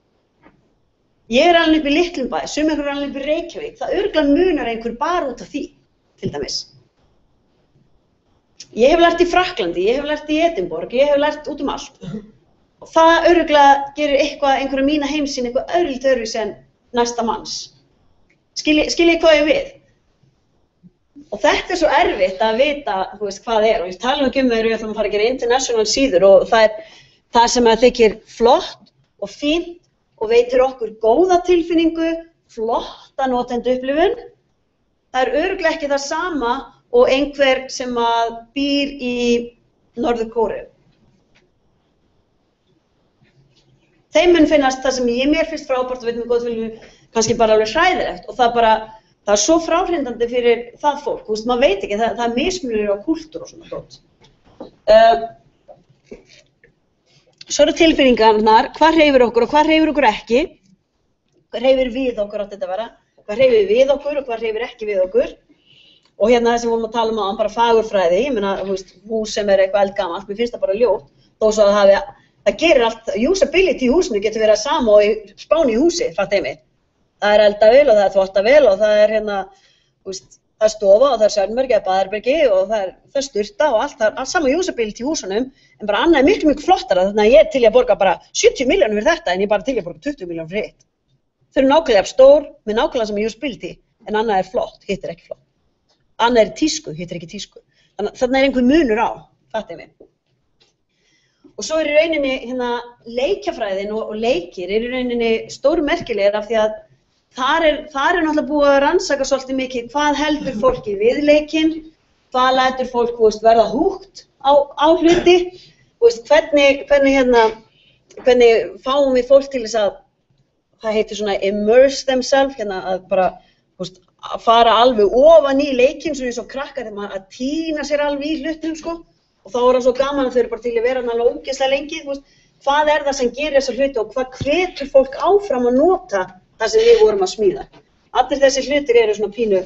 Ég alveg upp í Litlum-bæ, sumir eru alveg upp í Reykjavík, það örugglega munar einhver bara út af því, til dæmis. Ég hef lært í Frakklandi, ég hef lært í Edinborg, ég hef lært út allt. Og það örugglega gerir einhverja mína heimsýn eitthvað öðruvísi en næsta manns. Skiljið hvað ég við? Og þetta svo erfitt að vita, hvað og ég tala ekki þegar við ætlum að fara að gera international síður og það sem þykir flott og fínt og veitir okkur góða tilfinningu, flotta notendaupplifun. Það örugglega ekki það sama og einhver sem býr í Norður-Kóreu. Þeim mun finnast það sem mér finnst frábært og veit með góð tilfinningu kannski bara alveg hræðilegt og það svo fráhrindandi fyrir það fólk, maður veit ekki, það mismunur á kúltúr og svona dót. Svo eru tilfinningarnar, hvað hreyfir okkur og hvað hreyfir okkur ekki, hvað hreyfir við okkur átti þetta að vera, hvað hreyfir við okkur og hvað hreyfir ekki við okkur. Og það sem vorum að tala um bara fagurfræði, ég meina, hús sem eitthvað eldgamalt, mér finnst það bara ljótt, þó svo að það gerir allt, usability í húsinu getur verið sama og í spáni í húsi, fattiði mig. Það eldavél og það þvottavél og það það stofa og það svefnherbergi eða baðherbergi og það sturta og allt, það sama usability í húsunum, en bara annað miklu flottara, þannig að ég til að borga bara 70 milljónir fyrir þetta en ég bara til að borga 20 milljónir fyrir hitt. Þau eru nákvæmlega stór með nákvæmlega sama usability, en annað flott, hitt ekki flott. Annað tísku, hitt ekki tísku. Þannig einhver munur á, fattiði mig. Og svo í rauninni leikjafræðin og leikir í rauninni stórmerkilegir af því að þar náttúrulega búið að rannsaka svolítið mikið hvað heldur fólki við leikinn, hvað lætur fólk verða húgt á hluti, hvernig fáum við fólk til þess að það heitir svona immerse themselves, að bara að fara alveg ofan í leikinn svona eins og krakkar þegar að týna sér alveg í hlutum og þá það svo gaman að þau eru bara til að vera alveg ógeðslega lengi, hvað það sem gerir þessa hluti og hvað hvetur fólk áfram að nota það sem við vorum að smíða. Allir þessi hlutir eru svona pínu,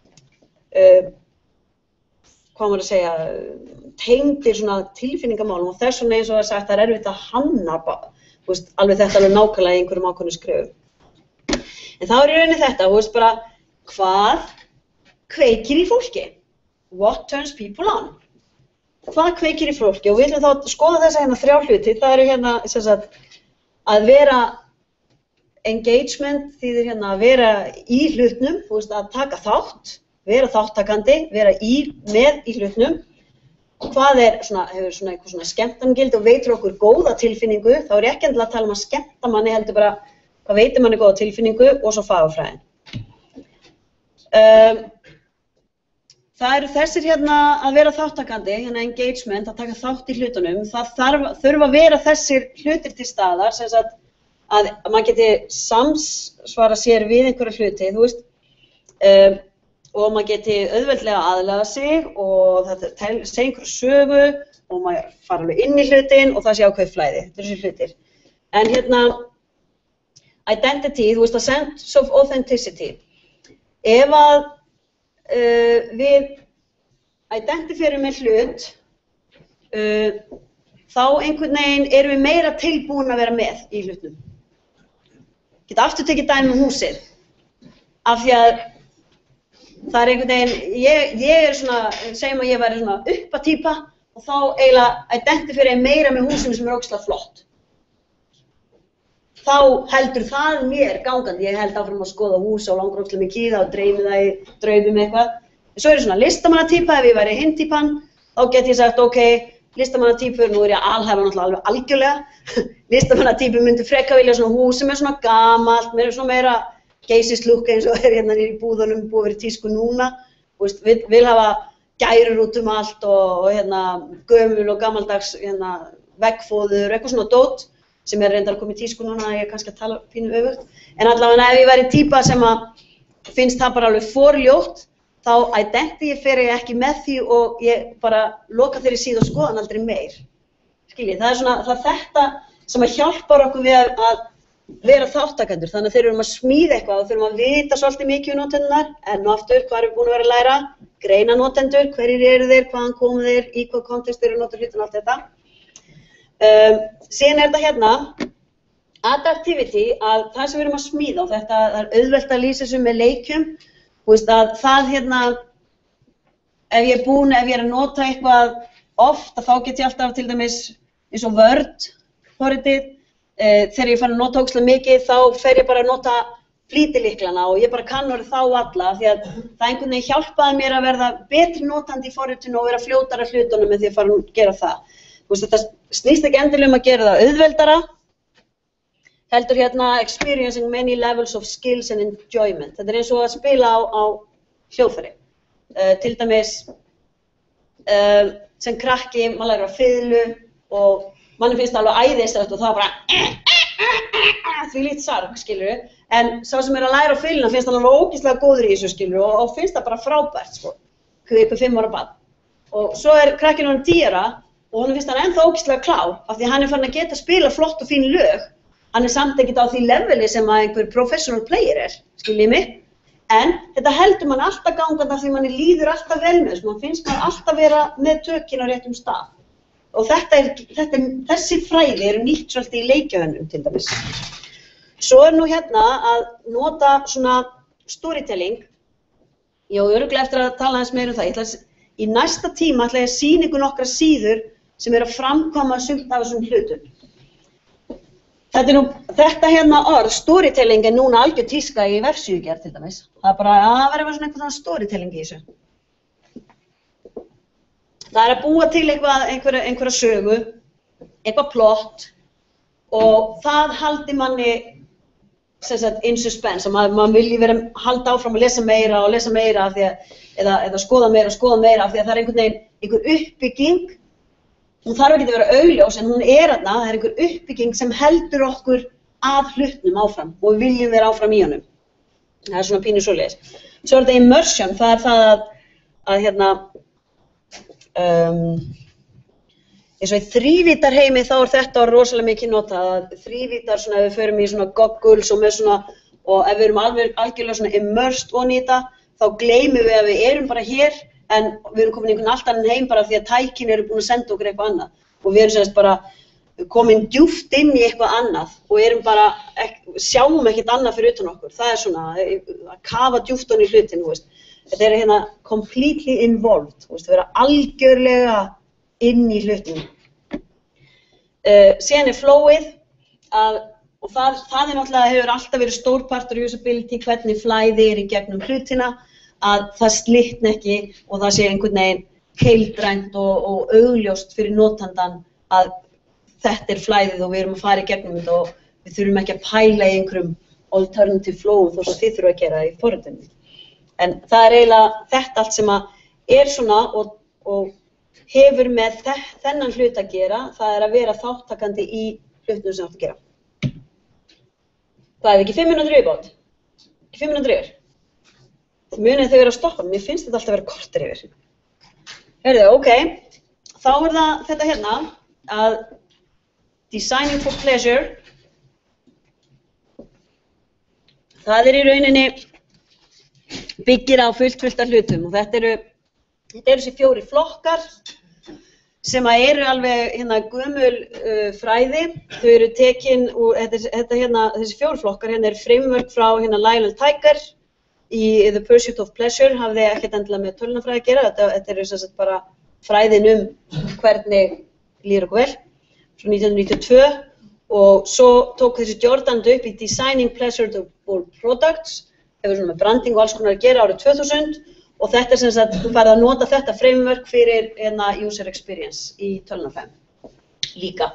hvað maður að segja, tengdir svona tilfinningamálum og þess vegna eins og það sagt það erfitt að hanna alveg þetta alveg nákvæmlega í einhverjum ákveðnum skrefum. En þá í rauninni þetta, bara hvað kveikir í fólki? what turns people on? Hvað kveikir í fólki? Og við ætlum þá að skoða þessa hérna 3 hluti. Það eru hérna sem sagt, að vera engagement þýðir hérna að vera í hlutnum, þú veist, að taka þátt, vera þáttakandi, vera með í hlutnum. Hvað hefur eitthvað svona skemmtanagildi og veitir okkur góða tilfinningu, þá er ég ekki endilega að tala um að skemmta manni, heldur bara hvað veitir manni góða tilfinningu og svo fagurfræðin. Það eru þessir hérna að vera þáttakandi, hérna engagement, að taka þátt í hlutunum. Það þurfa að vera þessir hlutir til staðar, sem sagt að maður geti samsvara sér við einhverja hluti, þú veist, og maður geti auðveldlega aðlaga sig og það segja einhverju sögu og maður fara alveg inn í hlutin og það sé ákveðið flæði, þetta eru þessi hlutir. En hérna, identity, þú veist, a sense of authenticity. Ef að við identifierum með hlut, þá einhvern veginn erum við meira tilbúin að vera með í hlutnum. Geta aftur tekið dæmi um húsið, af því að það er einhvern veginn, ég er svona, segjum að ég væri svona uppatýpa og þá eiginlega identifiera ég meira með húsinu sem er ógeðslega flott. Þá heldur það mér gangandi, ég held áfram að skoða hús og langar ógeðslega mikið í það og dreymi það í draumum eitthvað. En svo er ég svona listamannatýpa, ef ég væri hinn týpan, þá get ég sagt, ok, listamannatýpur, nú er ég alhæfa náttúrulega alveg algjörlega. Listamannatýpur myndi frekar vilja svona hús sem er svona gamalt, mér er svona meira geysislúkk eins og er hérna niður í búðunum, búið að vera í tísku núna. Vil hafa gærur út um allt og hérna gömul og gamaldags hérna, veggfóður, eitthvað svona dót sem er reyndar að koma í tísku núna, ég er kannski að tala pínu öfugt. En allavega ef ég væri týpa sem að finnst það bara alveg forljótt, þá identifierer ég ekki með því og ég bara loka þeirri síðu og skoða hann aldrei meir. Skiljið, það er svona þetta sem að hjálpar okkur við að vera þáttakendur, þannig að þeir eru að smíða eitthvað og þurfum að vita svolítið mikið um notendunar, enn og aftur, hvað erum við búin að vera að læra, greina notendur, hverjir eru þeir, hvaðan komu þeir, í hvað kontekst eru notur hlutin og allt þetta. Síðan er þetta hérna, adaptivity, að það sem við erum að smíða og þetta er auðvelt að lýsa þessu með leikjum, að það hérna, ef ég er að nota eitthvað oft, þá get ég alltaf til dæmis eins og Word, forritið, þegar ég fann að nota ógeðslega mikið, þá fer ég bara að nota flýtilyklana og ég bara kann orðið þá alla, því að það einhvern veginn hjálpaði mér að verða betri notandi í forritinu og vera fljótara hlutunum með því að fara að gera það. Þetta snýst ekki endilega um að gera það auðveldara, heldur hérna experiencing many levels of skills and enjoyment. Þetta er eins og að spila á hljóðfæri. Til dæmis, sem krakki, maður lærir á fiðlu og manni finnst það alveg æðislegt og það er bara því lítið sarg, skilur við. En sá sem er að læra á fiðluna finnst það alveg ógeðslega góður í þessu, skilur við, og finnst það bara frábært, sko. Hvað 5 ára barn. Og svo er krakkinn orðinn 10 ára og honum finnst hann ennþá ógeðslega klár, af því hann er farin að geta að spila flott og fín lög. Hann er samt ekkert á því leveli sem að einhver professional player er, skiljið mig. En þetta heldur mann alltaf gangandi af því manni líður alltaf vel með þessu, mann finnst mann alltaf vera með tökin á réttum stað. Og þessi fræði eru nýtt svolítið í leikjahönnun til dæmis. Svo er nú hérna að nota svona storytelling. Ég á örugglega eftir að tala aðeins meira um það. Í næsta tíma ætla ég að sýna ykkur nokkra síður sem eru að framkvæma sumt af þessum hlutum. Þetta hérna orð, storytelling, er núna algjör tíska í vefsíðugerð til dæmis. Það er bara að vera svona eitthvað storytelling í þessu. Það er að búa til einhverja sögu, eitthvað plott og það haldi manni in suspense, að maður vilji vera halda áfram að lesa meira og lesa meira eða skoða meira af því að það er einhvern veginn einhver uppbygging. Hún þarf ekki að vera augljós en hún er þarna, það er einhver uppbygging sem heldur okkur að hlutnum áfram og við viljum vera áfram í honum. Það er svona pínu svoleiðis. Svo er þetta immersion, það er það að hérna, eins og í þrívítarheimi þá er þetta rosalega mikið notað. Þrívítar, svona ef við förum í svona goggles og með svona, og ef við erum algjörlega svona immersed onni í þetta, þá gleymum við að við erum bara hér, en við erum komin einhvern allt annan heim bara því að tækin eru búin að senda okkur eitthvað annað. Og við erum semst bara komin djúpt inn í eitthvað annað og erum bara, sjáum ekkert annað fyrir utan okkur. Það er svona að kafa djúpt onni í hlutin, þú veist. Þetta eru hérna completely involved, þú veist, vera algjörlega inn í hlutnum. Síðan flowið, og það náttúrulega hefur alltaf verið stór partur usability, hvernig flæði í gegnum hlutina, að það slitni ekki og það sé einhvern veginn heildrænt og augljóst fyrir notandan að þetta flæðið og við erum að fara í gegnum þetta og við þurfum ekki að pæla í einhverjum alternative flow þó sem þið þurfum að gera í forritunni. En það eiginlega þetta allt sem að svona og hefur með þennan hlut að gera, það að vera þáttakandi í hlutnum sem átt að gera. Það ekki 5 mínútur yfirbót? Ekki 5 mínútur yfir? Það munið þau vera að stoppa, mér finnst þetta alltaf að vera korter yfir. Heyrðu, ok, þá það þetta hérna að designing for pleasure, það í rauninni byggir á fullt af hlutum og þetta eru þessi 4 flokkar sem eru alveg hérna gömul fræði. Þau eru tekin úr, þessi 4 flokkar hérna framework frá hérna Lyle and Tiger í The Pursuit of Pleasure, hafði ekkert endilega með tölunafræði að gera, þetta sem sagt bara fræðin hvernig líður okkur vel, frá 1992 og svo tók þessi Jordan upp í Designing Pleasurable Products, hefur svona með branding og alls konar að gera árið 2000 og þetta sem sagt, þú færð að nota þetta framework fyrir user experience í tölunafræði líka.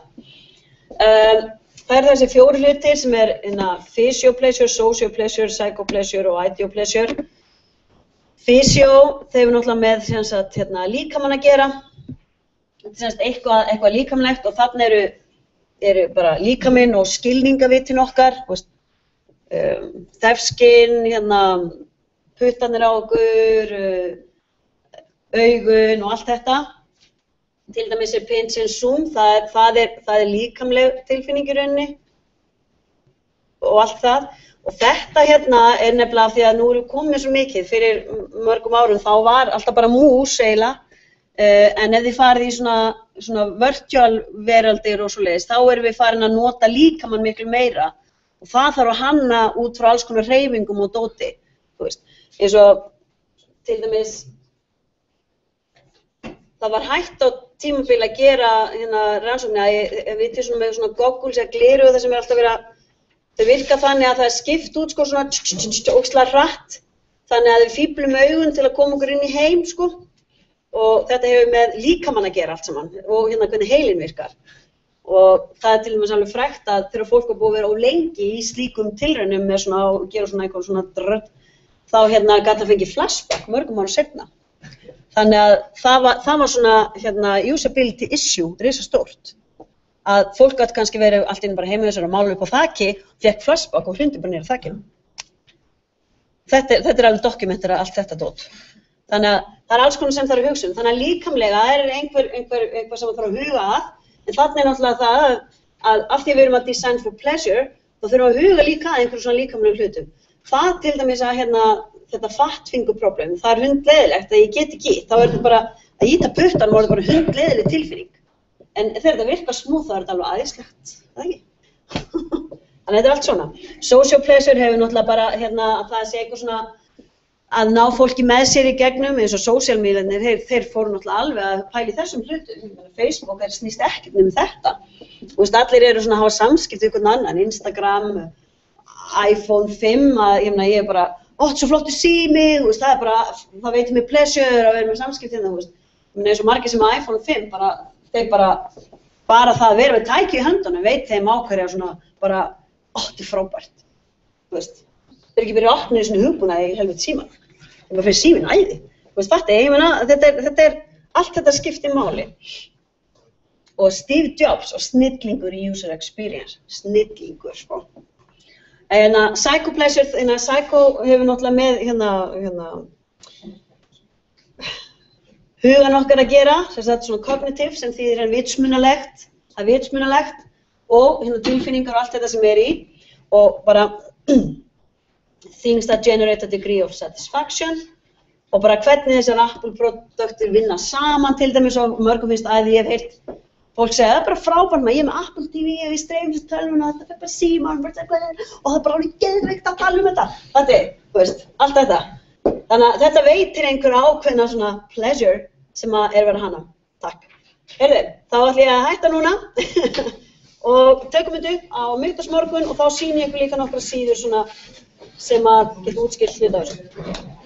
Það þessi 4 hlutir sem physio-pleasure, socio-pleasure, psycho-pleasure og ideo-pleasure. Physio, þeir eru náttúrulega með sem sagt, líkamann að gera. Þetta er eitthvað líkamlegt og þarna eru bara líkaminn og skilningavitin okkar. Þefskinn, puttarnir á okkur, augun og allt þetta. Til dæmis pinch and zoom, það líkamleg tilfinning í rauninni og allt það. Og þetta nefnilega af því að nú erum komið svo mikið, fyrir mörgum árum þá var alltaf bara mús eiginlega, en ef þið farið í svona virtual veraldir og svoleiðis, þá erum við farin að nota líkamann miklu meira og það þarf að hanna út frá alls konar hreyfingum og dóti, þú veist. Eins og til dæmis það var hægt á tímabil að gera rannsóknir að við til með svona goggles eða gleru og það sem alltaf verið að þau virka þannig að það skipt út svona ógeðslega hratt þannig að við fíblum augun til að koma okkur inn í heim og þetta hefur með líkamann að gera allt saman og hvernig heilinn virkar og það til dæmis alveg frægt að þegar fólk er búið að vera lengi í slíkum tilraunum með svona og gera svona eitthvað svona drödd þá gat að fengi flashback mörgum ára seinna. Þannig að það var svona usability issue, risastórt. Að fólk gat kannski verið allt inn bara heima þessar að mála upp á þaki, fekk flashback og hrundi bara niður á þakinu. Þetta alveg dokumentera allt þetta dót. Þannig að það alls konar sem þarf að hugsa um. Þannig að líkamlega einhver sem þarf að huga að, en þannig náttúrulega það að af því við erum að design for pleasure, þá þurfum að huga líka að einhverjum svona líkamlega hlutum. Það til dæmis að þetta fat finger problem, það hundleiðilegt að ég get ekki, þá þetta bara að íta puttan var þetta bara hundleiðileg tilfinning. En þegar þetta virkar smúð þá þetta alveg æðislegt, það ekki? Þannig þetta allt svona. Social pleasure hefur náttúrulega bara að það sé eitthvað svona að ná fólki með sér í gegnum, eins og social medianir, þeir fóru náttúrulega alveg að pæla í þessum hlutum. Facebook snýst ekkert um þetta. Allir eru svona að hafa samskipt við einhvern annan, Instagram, iPhone 5, ég er bara þetta er svo flottur sími, það veitir mig pleasure að vera með samskiptina, eins og margir sem með iPhone 5, þeir bara það að vera með tæki í höndunum, veit þeim ákveðja svona bara, þetta er frábært, þeir eru ekki verið að opna í svona hugbúnaði í helviti síman, þeir bara fyrir símin æði, ég meina, þetta er, allt þetta skiptir máli. Og Steve Jobs og snillingur í user experience, snillingur, En psycho-pleasure, psycho hefur náttúrulega með hugan okkar að gera, sem sagt svona cognitive sem þýðir vitsmunalegt, það vitsmunalegt og tilfinningar og allt þetta sem í og bara things that generate a degree of satisfaction og bara hvernig þessar Apple-produktir vinna saman til dæmis og mörgum finnst að ég hef heyrt fólk segja, það er bara frábært með, ég er með Apple TV, ég streymir þessu tölvuna, þetta fyrir bara síman, og það er bara alveg geðveikt að tala um þetta. Þetta allt þetta. Þannig að þetta veitir einhver ákveðna svona pleasure sem að verið að hana. Takk. Heyrðu, þá ætlum ég að hætta núna og tökum þetta upp á miðvikudagsmorgun og þá sýni ég ykkur líka nokkra síður svona sem að geta útskýrt hluti af þessu.